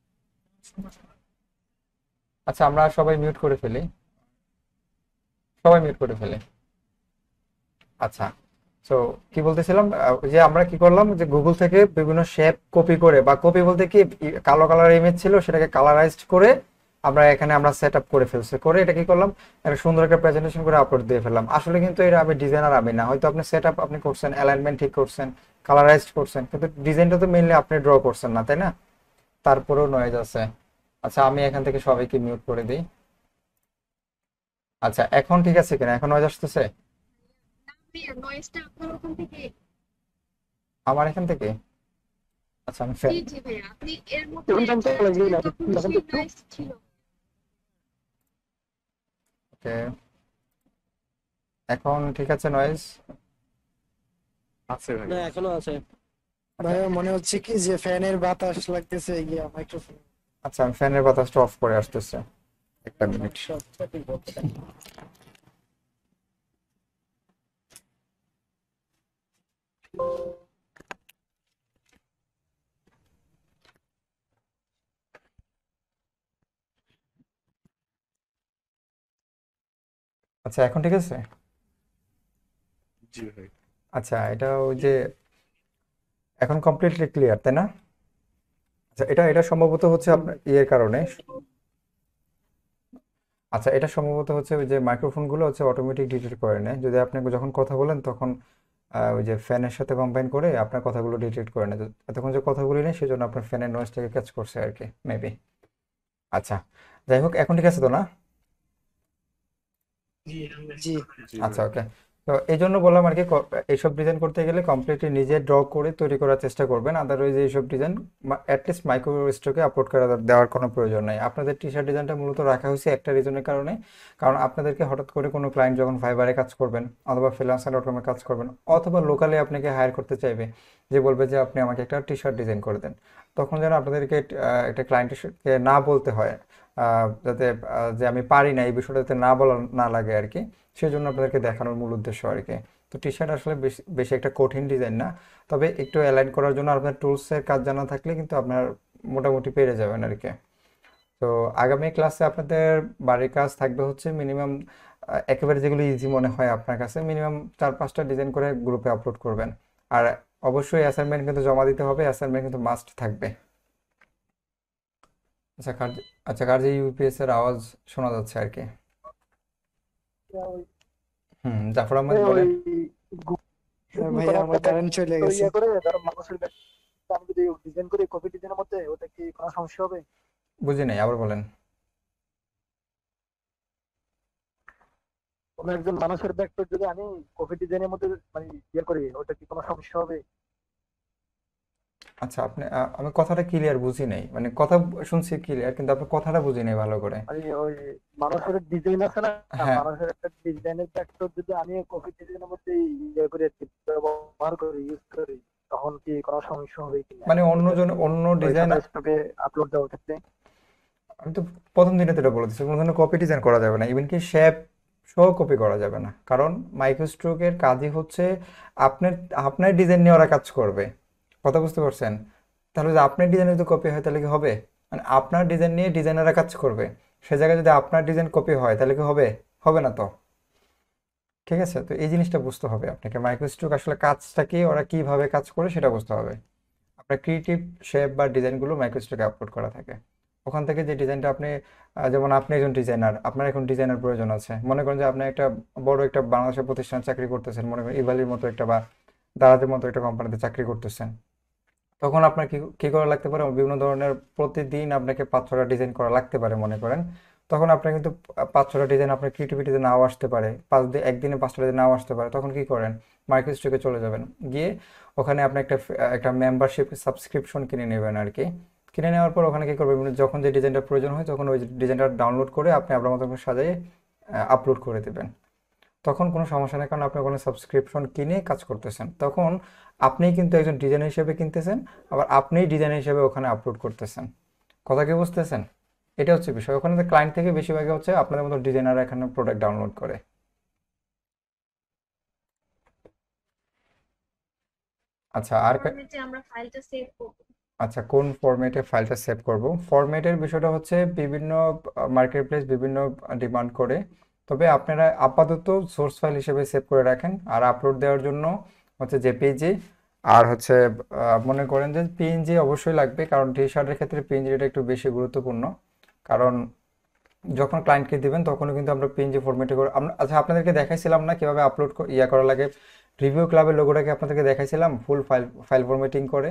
S2: আচ্ছা, আমরা সবাই মিউট করে ফেলি, সবাই মিউট করে ফেলি। আচ্ছা, তো কি বলতেছিলাম, আহ, ওই যে আমরা কি করলাম যে গুগল থেকে বিভিন্ন শেপ কপি করে, বা কপি বলতে কি ই- কালো কালার ইমেজ ছিল সেটাকে কালারাইজড করে আমরা এখানে আমরা সেট আপ করে ফেলছি, করে এটা কি করলাম একটা সুন্দর একটা প্রেজেন্টেশন করে আপলোড দিয়ে ফেললাম। আসলে কিন্তু এটা আমি ডিজাইনার আমি না, হয়তো আপনি সেট আপ আপনি করছেন, অ্যালাইনমেন্ট ঠিক করছেন, কালারাইজড করছেন, কিন্তু ডিজাইনটা তো মেইনলি আপনি ড্র করছেন না, তাই না? তারপরেও নয়েজ আছে। আচ্ছা, আমি এখান থেকে সবাইকে মিউট করে দিই। আচ্ছা, এখন ঠিক আছে কিনা? এখন নয়েজ আসতেছে
S9: নয়েজটা আপনার ওখান থেকে?
S2: আমার এখান থেকে? আচ্ছা, আমি ফ্যান
S9: জি জি ভাইয়া, আপনি এর মধ্যে
S4: এখন তো
S9: একটা
S4: লাগবে না,
S9: তখন
S4: তখন
S9: সেই
S4: তো একটু
S9: নয়েজ ছিল।
S2: ওকে, এখন ঠিক আছে নয়েজ?
S5: আছে ভাই।
S4: না এখনো আছে।
S10: ভাইয়া মনে হচ্ছে কি যে ফ্যানের বাতাস লাগতেছে ইয়া মাইক্রোফোন।
S2: আচ্ছা, আমি ফ্যানের বাতাসটা অফ করে আসতেছে, একটা মিনিট। আচ্ছা, এখন ঠিক আছে?
S5: জি ভাই।
S2: আচ্ছা, এটা ওই যে এখন কমপ্লিটলি ক্লিয়ার, তাই না? আচ্ছা, এটা এটা সম্ভবত হচ্ছে আপনার ইয়ের কারণে। আচ্ছা, এটা সম্ভবত হচ্ছে ওই যে মাইক্রোফোনগুলো হচ্ছে অটোমেটিক ডিটেক্ট করে নেয়, যদি আপনি যখন কথা বলেন তখন আহ, ওই যে ফ্যানের সাথে কম্বাইন করে আপনার কথাগুলো ডিটেক্ট করে নেয়, তো এতক্ষণ যে কথা বলি নেই সেজন্য আপনার ফ্যানের নয়েজটাকে ক্যাচ করছে আর কি, মেবি। আচ্ছা, যাই হোক, এখন ঠিক আছে তো না?
S10: জি
S5: জি
S2: আচ্ছা,
S5: ভাই।
S2: ওকে। তো এই জন্য বললাম আর কি, ক- এইসব ডিজাইন করতে গেলে কমপ্লিটলি নিজে ড্র করে তৈরি করার চেষ্টা করবেন, আদারওয়াইজ এইসব ডিজাইন অ্যাটলিস্ট মাইক্রো স্টকে আপলোড করা দেওয়ার কোনো প্রয়োজন নাই। আপনাদের টি শার্ট ডিজাইনটা মূলত রাখা হয়েছে একটা রিজনের কারণে, কারণ আপনাদেরকে হঠাৎ করে কোনো ক্লায়েন্ট যখন ফাইবারে কাজ করবেন অথবা ফ্রিল্যান্সার ডট কমে কাজ করবেন অথবা লোকালি আপনাকে হায়ার করতে চাইবে, যে বলবে যে আপনি আমাকে একটা টি শার্ট ডিজাইন করে দেন, তখন যেন আপনাদেরকে আহ, একটা ক্লায়েন্টকে না বলতে হয়, আহ, যাতে আহ, যে আমি পারি না এই বিষয়টা যাতে না বলা না লাগে আর কি, সেই জন্য আপনাদেরকে দেখানোর মূল উদ্দেশ্য আর কি। তো টি শার্ট আসলে বেশি বেশি একটা কঠিন ডিজাইন না, তবে একটু অ্যালাইন করার জন্য আপনার টুলসের কাজ জানা থাকলে কিন্তু আপনার মোটামুটি পেরে যাবেন আর কি। তো আগামী ক্লাসে আপনাদের বাড়ির কাজ থাকবে হচ্ছে মিনিমাম, একেবারে যেগুলো ইজি মনে হয় আপনার কাছে মিনিমাম চার পাঁচটা ডিজাইন করে গ্রুপে আপলোড করবেন। আর অবশ্যই অ্যাসাইনমেন্ট কিন্তু জমা দিতে হবে, অ্যাসাইনমেন্ট কিন্তু মাস্ট থাকবে। আচ্ছা, কার আচ্ছা কার যে ইউপিএস এর আওয়াজ শোনা যাচ্ছে আর কি। হুম, জাফর আহমেদ
S4: ওই
S2: বলেন।
S10: হ্যাঁ
S4: কি
S10: ভাইয়া,
S4: কোনো
S10: আমার
S4: একটা
S10: কারেন্ট চলে
S4: তো
S10: গেছে।
S4: ইয়ে করে ধরো মানুষের ব্যাগ আমি যদি ডিজাইন করি কপি ডিজাইনের মধ্যে, ওটা কি কোনো সমস্যা হবে?
S2: বুঝি নাই, আবার বলেন।
S4: কোনো একজন মানুষের ব্যাগ যদি আমি কপি ডিজাইনের মধ্যে মানে ইয়ে করি, ওটা কি কোনো সমস্যা হবে?
S2: আচ্ছা আপনি আ- আমি কথাটা ক্লিয়ার বুঝি নাই, মানে কথা শুনছি ক্লিয়ার কিন্তু আপনি কথাটা বুঝি নাই ভালো করে।
S4: মানে ওই মানুষের ডিজাইন আছে না,
S2: হ্যাঁ
S4: মানুষের একটা ডিজাইনের ভেক্টর যদি আমি কপি ডিজাইনের মধ্যে ইয়ে করে ব্যবহার করি, ইউজ করি, তখন কি কোনো সমস্যা হবে কিনা
S2: মানে
S4: ওইটা
S2: অন্যজন
S4: কি
S2: অন্য
S4: ওই
S2: ডিজাইন,
S4: সাদা স্টকে আপলোড দেওয়ার ক্ষেত্রে?
S2: আমি তো প্রথম দিনে তো এটা বলে দিচ্ছি, কোনো ধরনের কপি ডিজাইন করা যাবে না, ইভেন কি শেপ সহ কপি করা যাবে না, কারণ মাইক্রোস্ট্রোকের কাজই হচ্ছে আপনার আপনার ডিজাইন নিয়ে ওরা কাজ করবে। কথা বুঝতে পারছেন? তাহলে যদি আপনার ডিজাইন যদি কপি হয় তাহলে কি হবে? মানে আপনার ডিজাইন নিয়ে ডিজাইনাররা কাজ করবে, সে জায়গায় যদি আপনার ডিজাইন কপি হয় তাহলে কি হবে? হবে না তো। ঠিক আছে, তো এই জিনিসটা বুঝতে হবে আপনাকে, মাইক্রোস্ট্রোক আসলে কাজটা কি, ওরা কিভাবে কাজ করে সেটা বুঝতে হবে। আপনার ক্রিয়েটিভ শেপ বা ডিজাইনগুলো মাইক্রোস্ট্রোকে আপলোড করা থাকে, ওখান থেকে যে ডিজাইনটা আপনি আহ, যেমন আপনি একজন ডিজাইনার, আপনার এখন ডিজাইনার প্রয়োজন আছে, মনে করেন যে আপনি একটা বড় একটা বাংলাদেশের প্রতিষ্ঠান চাকরি করতেছেন, মনে করেন ইভালির মতো একটা বা দারাজের মতো একটা কোম্পানিতে চাকরি করতেছেন, তখন আপনার কি কি করা লাগতে পারে, বিভিন্ন ধরনের প্রতিদিন আপনাকে পাঁচ ছটা ডিজাইন করা লাগতে পারে মনে করেন। তখন আপনার কিন্তু পাঁচ ছটা ডিজাইন আপনার ক্রিয়েটিভিটিতে নাও আসতে পারে, পাঁচ দিন একদিনে পাঁচটা ডিজাইন নাও আসতে পারে, তখন কি করেন? মার্কেটস্টকে চলে যাবেন, গিয়ে ওখানে আপনি একটা ফ- একটা মেম্বারশিপ সাবস্ক্রিপশন কিনে নেবেন আর কি। কিনে নেওয়ার পর ওখানে কি করবেন, মানে যখন যে ডিজাইনটা প্রয়োজন হয় তখন ওই ডিজাইনটা ডাউনলোড করে আপনি আপনার মতো করে সাজিয়ে আপলোড করে দেবেন। তখন কোনো সমস্যা নেই, কারণ আপনি কোনো সাবস্ক্রিপশন কিনে কাজ করতেছেন, তখন আপনিই কিন্তু একজন ডিজাইনার হিসেবে কিনতেছেন, আবার আপনিই ডিজাইনার হিসেবে ওখানে আপলোড করতেছেন। কথা কি বুঝতেছেন? এটা হচ্ছে বিষয়, ওখানে ক্লায়েন্ট থেকে বেশিরভাগই হচ্ছে আপনাদের মতো ডিজাইনার এখানে প্রোডাক্ট ডাউনলোড করে। আচ্ছা আর কা-
S9: ফরম্যাটে আমরা ফাইলটা সেভ করব?
S2: আচ্ছা কোন ফরম্যাটে ফাইলটা সেভ করব? ফরম্যাটের বিষয়টা হচ্ছে বিভিন্ন মার্কেট প্লেস বিভিন্ন ডিমান্ড করে, তবে আপনারা আপাতত সোর্স ফাইল হিসেবে সেভ করে রাখেন, আর আপলোড দেওয়ার জন্য হচ্ছে জেপিজি, আর হচ্ছে আহ, মনে করেন যে পিএনজি অবশ্যই লাগবে, কারণ টি শার্টের ক্ষেত্রে পিএনজিটা একটু বেশি গুরুত্বপূর্ণ, কারণ যখন ক্লায়েন্টকে দিবেন তখনও কিন্তু আমরা পিএনজি ফরম্যাটে করে আমরা- আচ্ছা আপনাদেরকে দেখাইছিলাম না কিভাবে আপলোড ইয়া করা লাগে, রিভিউ ক্লাবের লোগোটাকে আপনাদেরকে দেখাইছিলাম ফুল ফাইল ফাইল ফরম্যাটিং করে।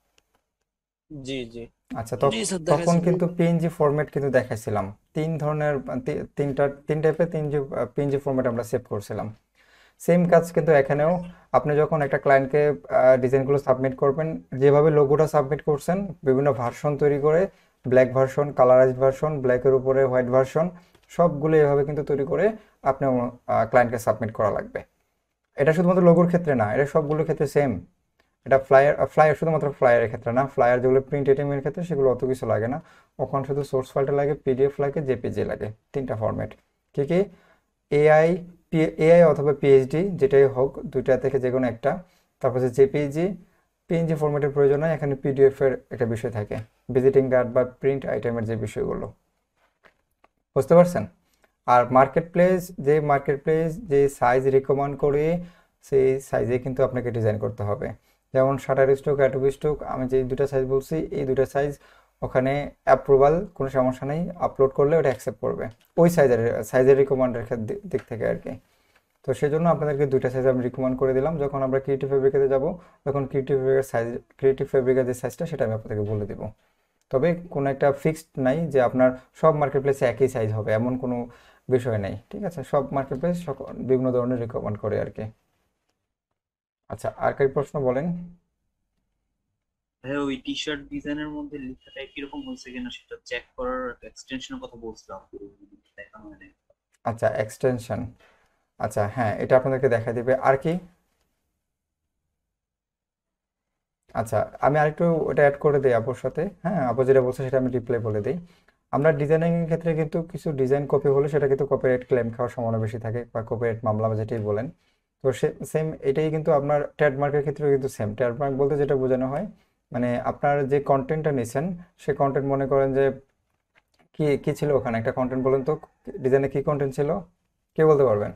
S4: জি জি
S2: আচ্ছা তো
S10: জি স্যার,
S2: তখন
S10: দেখাইছেন।
S2: কিন্তু পিএনজি ফরম্যাট কিন্তু দেখাইছিলাম, তিন ধরনের আহ, তি- তিনটা তিন টাইপের তিন যে পিএনজি ফরম্যাট আমরা সেভ করছিলাম। সেম কাজ কিন্তু এখানেও, আপনি যখন একটা ক্লায়েন্টকে ডিজাইনগুলো সাবমিট করবেন, যেভাবে লোগোটা সাবমিট করছেন বিভিন্ন ভার্সন তৈরি করে, ব্ল্যাক ভার্সন, কালারাইজড ভার্সন, ব্ল্যাকের উপরে হোয়াইট ভার্সন, সবগুলো এভাবে কিন্তু তৈরি করে আপনি ক্লায়েন্টকে সাবমিট করা লাগবে। এটা শুধুমাত্র লোগোর ক্ষেত্রে না, এটা সবগুলোর ক্ষেত্রে সেম। এটা ফ্লায়ার ফ্লায়ার শুধুমাত্র ফ্লায়ারের ক্ষেত্রে না, ফ্লায়ার যেগুলো প্রিন্ট এর ক্ষেত্রে সেগুলো অত কিছু লাগে না, ওখানে শুধু সোর্স ফাইলটা লাগে, পিডিএফ লাগে, জেপিজি লাগে, তিনটা ফরম্যাট। কি কি? এআই, এআই অথবা পিএইচডি যেটাই হোক, দুইটা থেকে যে কোনো একটা, তারপর হচ্ছে জেপিজি। পিএনজি ফরম্যাটের প্রয়োজন হয়, এখানে পিডিএফ এর একটা বিষয় থাকে, ভিজিটিং কার্ড বা প্রিন্ট আইটেমের যে বিষয়গুলো, বুঝতে পারছেন? আর মার্কেট প্লেস, যে মার্কেট প্লেস যে সাইজ রিকমেন্ড করে সেই সাইজে কিন্তু আপনাকে ডিজাইন করতে হবে। যেমন শাটার স্টক, অ্যাডোবি স্টক, আমি যে দুটো সাইজ বলছি এই দুটো সাইজ ওখানে অ্যাপ্রুভাল, কোনো সমস্যা নেই, আপলোড করলে ওটা অ্যাকসেপ্ট করবে ওই সাইজের সাইজের রিকমেন্ডের দিক থেকে আর কি। তো সেই জন্য আপনাদেরকে দুইটা সাইজ আমি রিকমেন্ড করে দিলাম, যখন আমরা ক্রিয়েটিভ ফেব্রিকেতে যাব তখন ক্রিয়েটিভ ফেব্রিকের সাইজ, ক্রিয়েটিভ ফেব্রিকের যে সাইজটা সেটা আমি আপনাদেরকে বলে দিব। তবে কোনো একটা ফিক্সড নাই যে আপনার সব মার্কেট প্লেসে একই সাইজ হবে, এমন কোনো বিষয় নেই, ঠিক আছে? সব মার্কেট প্লেস বিভিন্ন ধরনের রিকমেন্ড করে আর কি। আচ্ছা আর কি প্রশ্ন বলেন।
S8: হ্যাঁ, ওই টি শার্ট ডিজাইনের মধ্যে লেখাটা একই রকম হয়েছে কিনা সেটা চেক করার এক্সটেনশনের কথা বলছিলাম, দেখানো হয় নাই।
S2: আচ্ছা এক্সটেনশন, আচ্ছা হ্যাঁ এটা আপনাদেরকে দেখা দিবে। আর কি? আচ্ছা আমি আরেকটু ওটা অ্যাড করে দিই আপুর সাথে, হ্যাঁ আপু যেটা বলছে সেটা আমি রিপ্লাই বলে দিই। আমরা ডিজাইনিং এর ক্ষেত্রে কিন্তু কিছু ডিজাইন কপি হলে সেটা কিন্তু কপিরাইট ক্লেম খাওয়ার সম্ভাবনা বেশি থাকে, বা কপিরাইট মামলা বা যেটাই বলেন। তো সে সেম এটাই কিন্তু আপনার ট্রেডমার্কের ক্ষেত্রেও কিন্তু সেম। ট্রেডমার্ক বলতে যেটা বোঝানো হয়, মানে আপনার যে কন্টেন্টটা নিছেন সে কন্টেন্ট, মনে করেন যে কি কি ছিল ওখানে, একটা কন্টেন্ট বলেন তো, ডিজাইনে কি কন্টেন্ট ছিল, কে বলতে পারবেন?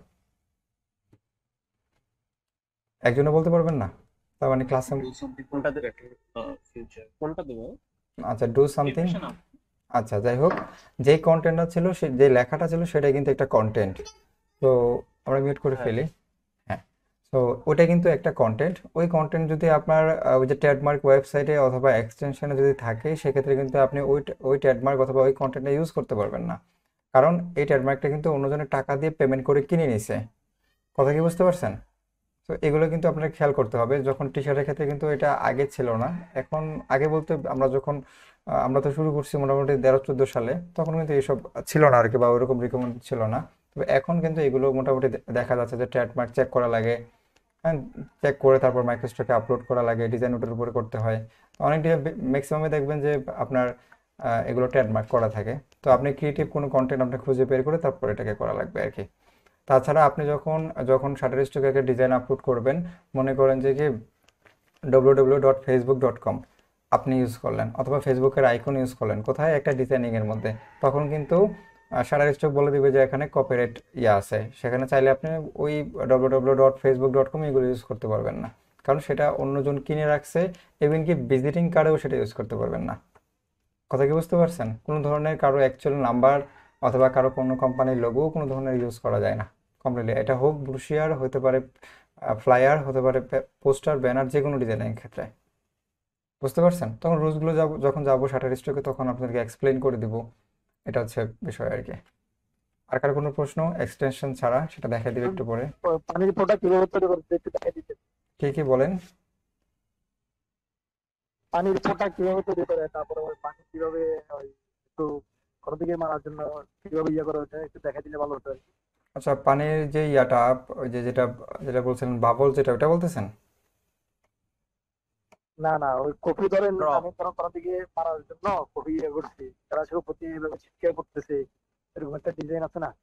S2: একজনও বলতে পারবেন না? তার মানে ক্লাসে,
S8: Do something for
S4: কোনটা
S8: better uh, future.
S4: কোনটা দেবো?
S2: আচ্ছা ডু সামথিং,
S8: Depression up.
S2: আচ্ছা যাই হোক, যেই কন্টেন্টটা ছিল সে যে লেখাটা ছিল সেটাই কিন্তু একটা কন্টেন্ট। তো আমরা মিউট করে
S4: হ্যাঁ।
S2: ফেলি, হ্যাঁ। তো ওটা কিন্তু একটা কন্টেন্ট, ওই কন্টেন্ট যদি আপনার আহ, ওই যে ট্রেডমার্ক ওয়েবসাইটে অথবা এক্সটেনশনে যদি থাকে সেক্ষেত্রে কিন্তু আপনি ওই ওই ট্রেডমার্ক অথবা ওই কন্টেন্টটা ইউজ করতে পারবেন না, কারণ এই ট্রেডমার্কটা কিন্তু অন্যজনের টাকা দিয়ে পেমেন্ট করে কিনে নিছে। কথা কি বুঝতে পারছেন? তো তো এগুলো কিন্তু আপনাকে খেয়াল করতে হবে। যখন টি শার্টের ক্ষেত্রে কিন্তু এটা আগে ছিল না। এখন আগে বলতে আমরা যখন আহ, আমরা তো শুরু করছি মোটামুটি তেরো চোদ্দো সালে, তখন কিন্তু এইসব ছিল না আর কি, বা ওইরকম রিকমেন্ড ছিল না। তবে এখন কিন্তু এগুলো মোটামুটি দে- দেখা যাচ্ছে যে ট্রেডমার্ক চেক করা লাগে, হ্যাঁ, চেক করে তারপর মাইক্রোস্টকে আপলোড করা লাগে, ডিজাইন ওটার উপরে করতে হয়। তো অনেক ম্যাক্সিমামে দেখবেন যে আপনার আহ, এগুলো ট্রেডমার্ক করা থাকে। তো আপনি ক্রিয়েটিভ কোনো কন্টেন্ট আপনি খুঁজে বের করে তারপর এটাকে করা লাগবে আর কি। তাছাড়া আপনি যখন যখন শাটারস্টকে একটা ডিজাইন আপলোড করবেন, মনে করেন যে কি W W W dot Facebook dot com আপনি ইউজ করলেন, অথবা ফেসবুকের আইকন ইউজ করলেন কোথায় একটা ডিজাইনিং এর মধ্যে, তখন কিন্তু শাটারস্টক বলে দিবে যে এখানে কপিরাইট ইয়ে আছে। সেখানে চাইলে আপনি ওই W W W dot Facebook dot com এগুলো ইউজ করতে পারবেন না, কারণ সেটা অন্যজন কিনে রাখছে। ইভেন কি ভিজিটিং কার্ডেও সেটা ইউজ করতে পারবেন না। কথা কি বুঝতে পারছেন? কোনো ধরনের কারো অ্যাকচুয়াল নাম্বার অথবা কারো কোনো কোম্পানির লোগো কোনো ধরনের ইউজ করা যায় না কমপ্লিটলি। এটা হোক ব্রুশিয়ার, হতে পারে ফ্লায়ার, হতে পারে পোস্টার, ব্যানার, যে কোনো ডিজাইনের ক্ষেত্রে। বুঝতে পারছেন? তখন রুলসগুলো যাব যখন যাবো শাটার স্টকে তখন আপনাদেরকে এক্সপ্লেইন করে দিব। এটা হচ্ছে বিষয় আর কি। আর কারো কোনো প্রশ্ন এক্সটেনশন ছাড়া সেটা দেখাই দিবে একটু পরে।
S4: পানির ফোঁটা কিভাবে তৈরি করতে একটু দেখাই দিতে।
S2: কি কি বলেন?
S4: পানির ফোঁটা কিভাবে তৈরি করে, তারপরে ওই পানি কিভাবে ওই একটু কোনো দিকে মারার জন্য কিভাবে ইয়ে করে ওটা একটু দেখাই দিলে ভালো হতো আর কি।
S2: আচ্ছা, পানির যে ইয়াটা, ওই যে যেটা যেটা বলছিলেন বাবল, যেটা ওটা বলতেছেন?
S4: না না, ওই কফি ধরেন আমি কোনো কোনো দিকে মারার জন্য কফি ইয়ে করছি, তারা শুধু প্রতি এভাবে ছিটকে করতেছে, এরকম একটা ডিজাইন আছে না?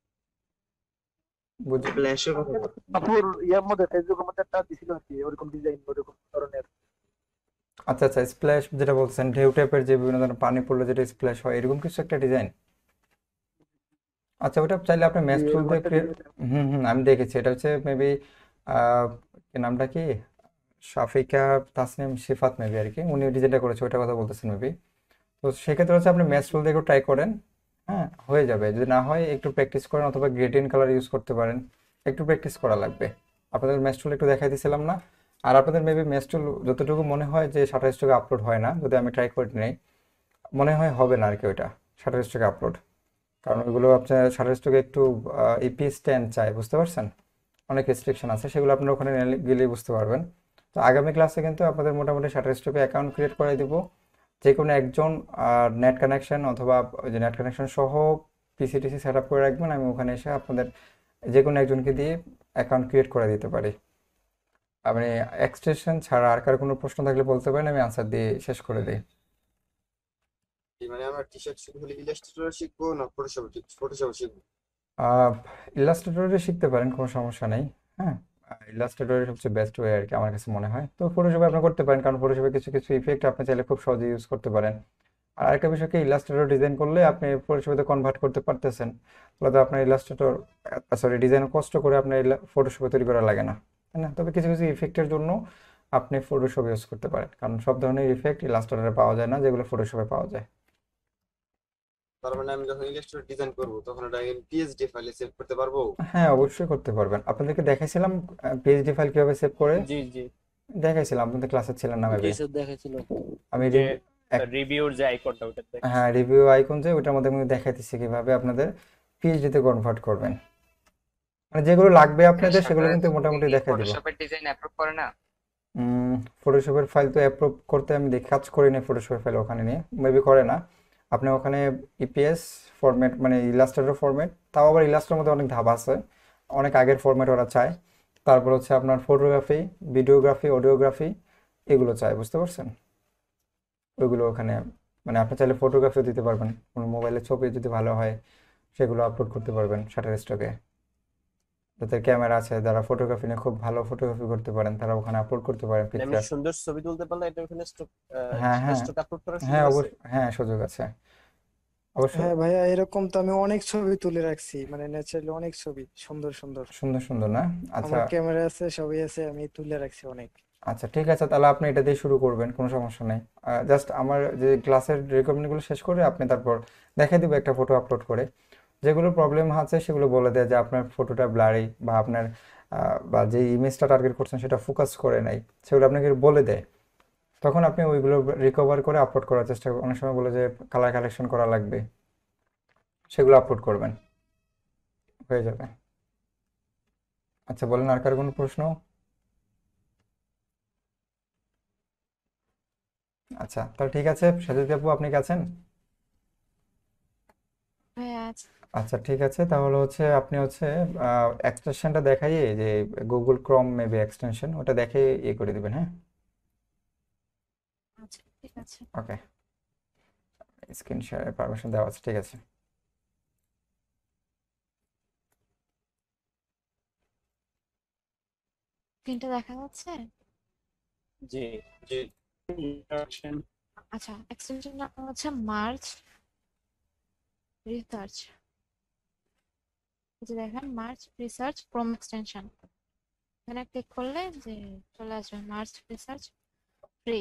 S2: বুঝি।
S7: ফ্ল্যাশের কথা বল।
S4: কাপুর ইয়ার মধ্যে ফেসবুকের মধ্যে একটা দিছিল আর কি, ওরকম ডিজাইন ওরকম ধরনের।
S2: আচ্ছা আচ্ছা, স্প্ল্যাশ যেটা বলছেন, ঢেউ টাইপের যে বিভিন্ন ধরনের পানি পড়লে যেটা স্প্ল্যাশ হয়, এরকম কিছু একটা ডিজাইন। আচ্ছা, ওটা চাইলে আপনি ম্যাচ
S4: জি,
S2: টুল
S4: এরকম
S2: দিয়ে
S4: একটা
S2: ক্রিয়েট।
S4: ডিজাইন।
S2: হুম হুম, আমি দেখেছি। এটা হচ্ছে মেবি কি নামটা কি, শাফিকা তাসনিম শিফাত মেবি আর কি, উনি ডিজাইনটা করেছে, ওইটার কথা বলতেছেন মেবি। তো সেক্ষেত্রে হচ্ছে আপনি ম্যাচ টুল দিয়ে একটু ট্রাই করেন, হ্যাঁ হয়ে যাবে। যদি না হয় একটু প্র্যাকটিস করেন, অথবা গ্রেডিয়েন্ট কালার ইউজ করতে পারেন। একটু প্র্যাকটিস করা লাগবে। আপনাদের ম্যাচ টুল একটু দেখাই দিয়েছিলাম না? আর আপনাদের মেবি ম্যাচ টুল যতটুকু মনে হয় যে সাতাশ টাকা আপলোড হয় না, যদি আমি ট্রাই করে নেই, মনে হয় হবে না আর কি ওইটা সাতাশ টাকা আপলোড। কারণ ওইগুলো আপনার শাটার স্টকে একটু ইপি স্ট্যান্ড চাই, বুঝতে পারছেন? অনেক রেস্ট্রিকশন আছে, সেগুলো আপনারা ওখানে নিলে- গেলেই বুঝতে পারবেন। তো আগামী ক্লাসে কিন্তু আপনাদের মোটামুটি শাটার স্টকে অ্যাকাউন্ট ক্রিয়েট করে দিব। যে কোনো একজন নেট কানেকশন অথবা ওই যে নেট কানেকশন সহ পিসিটিসি সেট আপ করে রাখবেন, আমি ওখানে এসে আপনাদের যে কোনো একজনকে দিয়ে অ্যাকাউন্ট ক্রিয়েট করে দিতে পারি। আপনি এক্সটেনশন ছাড়া আর কার কোনো প্রশ্ন থাকলে বলতে পারেন, আমি আনসার দিয়ে শেষ করে দিই।
S7: মানে আমরা টি শার্ট শুধু হলে ইলাস্ট্রেটর শিখবো না ফটোশপ ফটোশপ শিখবো?
S2: ইলাস্ট্রেটরে শিখতে পারেন, কোনো সমস্যা নেই। হ্যাঁ, ইলাস্ট্রেটরের সবচেয়ে বেস্ট ওয়ে আর কি আমার কাছে মনে হয়। তো ফটোশপে আপনি করতে পারেন, কারণ ফটোশপে কিছু কিছু ইফেক্ট আপনি চাইলে খুব সহজে ইউজ করতে পারেন। আর আরেকটা বিষয় কি, ইলাস্ট্রেটর ডিজাইন করলে আপনি ফটোশপে কনভার্ট করতে পারতেছেন, তাহলে তো আপনার ইলাস্ট্রেটর সরি ডিজাইন কষ্ট করে আপনার ফটোশপে তৈরি করা লাগে না, তাই না? তবে কিছু কিছু ইফেক্টের জন্য আপনি ফটোশপ ইউজ করতে পারেন, কারণ সব ধরনের ইফেক্ট ইলাস্ট্রেটরে পাওয়া যায় না যেগুলো ফটোশপে পাওয়া যায়।
S7: তার মানে আমি যখন ইলাস্ট্রেটর ডিজাইন করবো তখন ওটা পিএসডি ফাইলে সেভ করতে পারবো?
S2: হ্যাঁ, অবশ্যই করতে পারবেন। আপনাদেরকে দেখাইছিলাম পিএইচডি ফাইল কিভাবে সেভ করে,
S4: জি জি
S2: দেখাইছিলাম। আপনাদের ক্লাসে ছিলেন না
S4: জি
S2: মেবি।
S4: স্যার দেখাইছিল
S2: আমি
S4: যে
S2: রি- এক-
S4: রিভিউর যে আইকনটা ওটা দেখ।
S2: হ্যাঁ, রিভিউ আইকন যে ওইটার মধ্যে আমি দেখাইতেছি কিভাবে আপনাদের পিএইচডি তে কনভার্ট করবেন। মানে যেগুলো লাগবে আপনাদের সেগুলো কিন্তু মোটামুটি দেখাই দিব।
S11: ফটোশপের ডিজাইন অ্যাপ্রুভ করে না?
S2: ফটোশপের ফাইল তো অ্যাপ্রুভ করতে আমি দেখি, কাজ করি না ফটোশপের ফাইল ওখানে নিয়ে, মেবি করে না। আপনি ওখানে ইপিএস ফরম্যাট মানে ইলাস্ট্রেটর ফরম্যাট, তাও আবার ইলাস্ট্রের মধ্যে অনেক ধাপ আছে, অনেক আগের ফরম্যাট ওরা চায়। তারপর হচ্ছে আপনার ফটোগ্রাফি, ভিডিওগ্রাফি, অডিওগ্রাফি, এগুলো চায়, বুঝতে পারছেন? ওইগুলো ওখানে মানে আপনি চাইলে ফটোগ্রাফিও দিতে পারবেন, কোনো মোবাইলের ছবি যদি ভালো হয় সেগুলো আপলোড করতে পারবেন শাটার স্টকে। যাদের ক্যামেরা আছে, যারা ফটোগ্রাফি নিয়ে খুব ভালো ফটোগ্রাফি করতে পারেন, তারা ওখানে আপলোড করতে পারেন
S4: আমি
S2: পিকচার।
S4: সুন্দর ছবি তুলতে পারলে এটা ওখানে স্টক
S2: হ্যাঁ হ্যাঁ
S4: স্টক আপলোড করার
S2: হ্যাঁ,
S4: সুযোগ আছে।
S2: অবশ্যই, হ্যাঁ সুযোগ আছে অবশ্যই।
S10: হ্যাঁ ভাইয়া, এরকম তো আমি অনেক ছবি তুলে রাখছি, মানে ন্যাচারালি অনেক ছবি সুন্দর সুন্দর।
S2: সুন্দর সুন্দর না? আচ্ছা
S10: আমার ক্যামেরা আছে, সবই আছে, আমি তুলে রাখছি অনেক।
S2: আচ্ছা, ঠিক আছে, তাহলে আপনি এটা দিয়ে শুরু করবেন, কোনো সমস্যা নেই। জাস্ট আমার যে ক্লাসের রেকমেন্ডগুলো শেষ করে আপনি তারপর দেখাই দিব একটা ফটো আপলোড করে। যেগুলো প্রবলেম আছে সেগুলো বলে দেয় যে আপনার ফটোটা ব্লারি, বা আপনার আহ, বা যে ইমেজটা টার্গেট করছেন সেটা ফোকাস করে নাই, সেগুলো আপনাকে বলে দেয়। তখন আপনি ওইগুলো রিকভার করে আপলোড করার চেষ্টা করবেন। অনেক সময় বলে যে কালার কালেকশন করা লাগবে, সেগুলো আপলোড করবেন, হয়ে যাবে। আচ্ছা বলেন, আর কার কোনো প্রশ্ন? আচ্ছা, তাহলে ঠিক আছে, সাজিদ আপু আপনি কি আছেন?
S1: হয়ে আছে।
S2: আচ্ছা ঠিক আছে, তাহলে হচ্ছে আপনি হচ্ছে এক্সটেনশনটা দেখাই, যে গুগল ক্রোম মেবি এক্সটেনশন, ওটা দেখে ইয়ে করে দিবেন, হ্যাঁ?
S1: আচ্ছা ঠিক আছে।
S2: ওকে, স্ক্রিন শেয়ারের পারমিশন দেওয়া আছে, ঠিক আছে।
S1: স্ক্রিনটা দেখা যাচ্ছে?
S4: জি জি ইন্ট্রোডাকশন।
S1: আচ্ছা, এক্সটেনশন নাম হচ্ছে মার্চ রিসার্চ। এই যে দেখেন মার্চ রিসার্চ ক্রোম এক্সটেনশন, এখানে ক্লিক করলে যে চলে আসবে মার্চ রিসার্চ ফ্রি।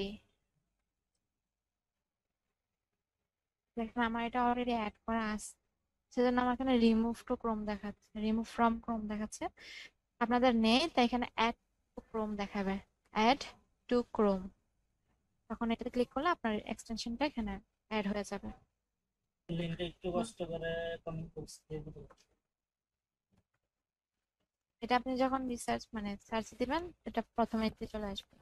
S1: দেখেন আমার এটা অলরেডি অ্যাড করা আছে, সেজন্য আমার এখানে রিমুভ টু ক্রোম দেখাচ্ছে, রিমুভ ফ্রম ক্রোম দেখাচ্ছে। আপনাদের নেই তাই এখানে অ্যাড টু ক্রোম দেখাবে, অ্যাড টু ক্রোম। তখন এটাতে ক্লিক করলে আপনার এক্সটেনশনটা এখানে অ্যাড হয়ে যাবে।
S4: লিংকটা একটু কষ্ট করে কমেন্ট বক্স দিয়ে দিবেন।
S1: এটা আপনি যখন রিসার্চ মানে সার্চ দিবেন এটা প্রথমে চলে আসবে।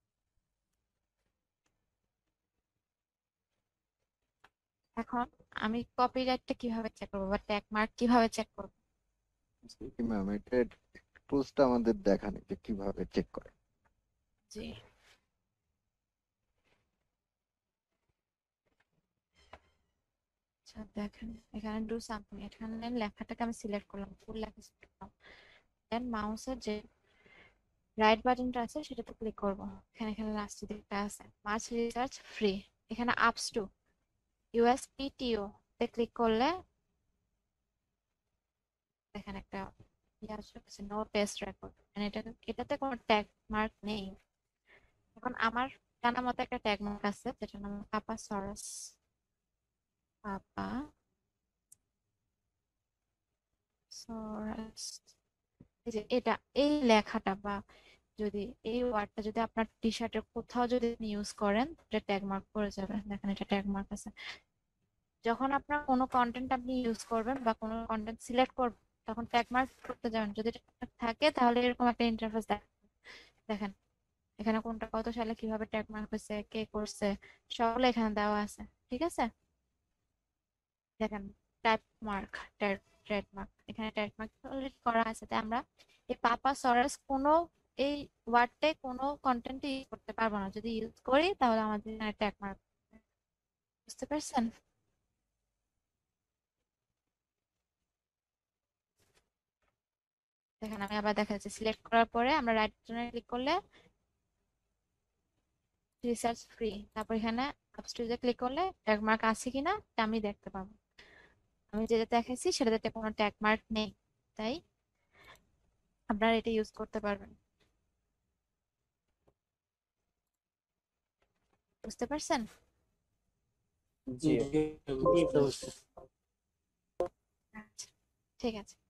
S1: এখন আমি কপিরাইটটা কিভাবে চেক করবো বা ট্যাগ মার্ক কিভাবে চেক করবো?
S11: ম্যাম এটা টুলসটা আমাদের দেখান যে কিভাবে চেক করে।
S1: জি, আচ্ছা দেখেন এখানে ডু সামথিং, এখানে লেখাটাকে আমি সিলেক্ট করলাম, ফুল লেখা সিলেক্ট করলাম, দেন মাউসের যে রাইট বাটনটা আছে সেটাতে ক্লিক করব। এখানে এখানে লাস্টে দিকটা আছে মার্চ রিসার্চ ফ্রি, এখানে আপস টু ইউএসপিটিও তে ক্লিক করলে দেখেন একটা ইয়ে আসছে নো টেস্ট রেকর্ড, মানে এটা এটাতে কোনো ট্যাগ মার্ক নেই। এখন আমার জানা মতো একটা ট্যাগ মার্ক আছে যেটার নাম পাপা সরাস, পাপা সরাস। এই যে এটা এই লেখাটা বা যদি এই ওয়ার্ডটা যদি আপনার টি শার্টের কোথাও যদি আপনি ইউজ করেন এটা ট্যাগ মার্ক পড়ে যাবে। দেখেন এটা ট্যাগ মার্ক আছে। যখন আপনার কোনো কন্টেন্ট আপনি ইউজ করবেন বা কোনো কন্টেন্ট সিলেক্ট করবেন তখন ট্যাগ মার্ক করতে যাবেন, যদি tag mark থাকে তাহলে এরকম একটা ইন্টারফেস দেখেন। এখানে কোনটা কত সালে কিভাবে ট্যাগ মার্ক হয়েছে, কে করছে, সবগুলো এখানে দেওয়া আছে, ঠিক আছে? দেখেন টাইপ মার্ক, ট্রেড মার্ক, এখানে ট্রেড মার্ক অলরেডি করা আছে, তাই আমরা এই পাপা সরাস কোনো এই ওয়ার্ডটাই কোনো কন্টেন্ট ইউজ করতে পারবো না, যদি ইউজ করি তাহলে আমাদের এখানে ট্যাগ মার্ক। বুঝতে পারছেন? দেখেন আমি আবার দেখা যাচ্ছে সিলেক্ট করার পরে আমরা রাইট বাটনে ক্লিক করলে রিসার্চ ফ্রি, তারপর এখানে আপস্ট্রিজে ক্লিক করলে ট্যাগ মার্ক আছে কিনা তা আমি দেখতে পাবো। আমি যেটা দেখাইছি সেটাতে কোনো ট্যাগ মার্ক নেই, তাই আপনারা এটা ইউজ করতে পারবেন। বুঝতে পারছেন?
S4: জি
S1: আচ্ছা ঠিক আছে।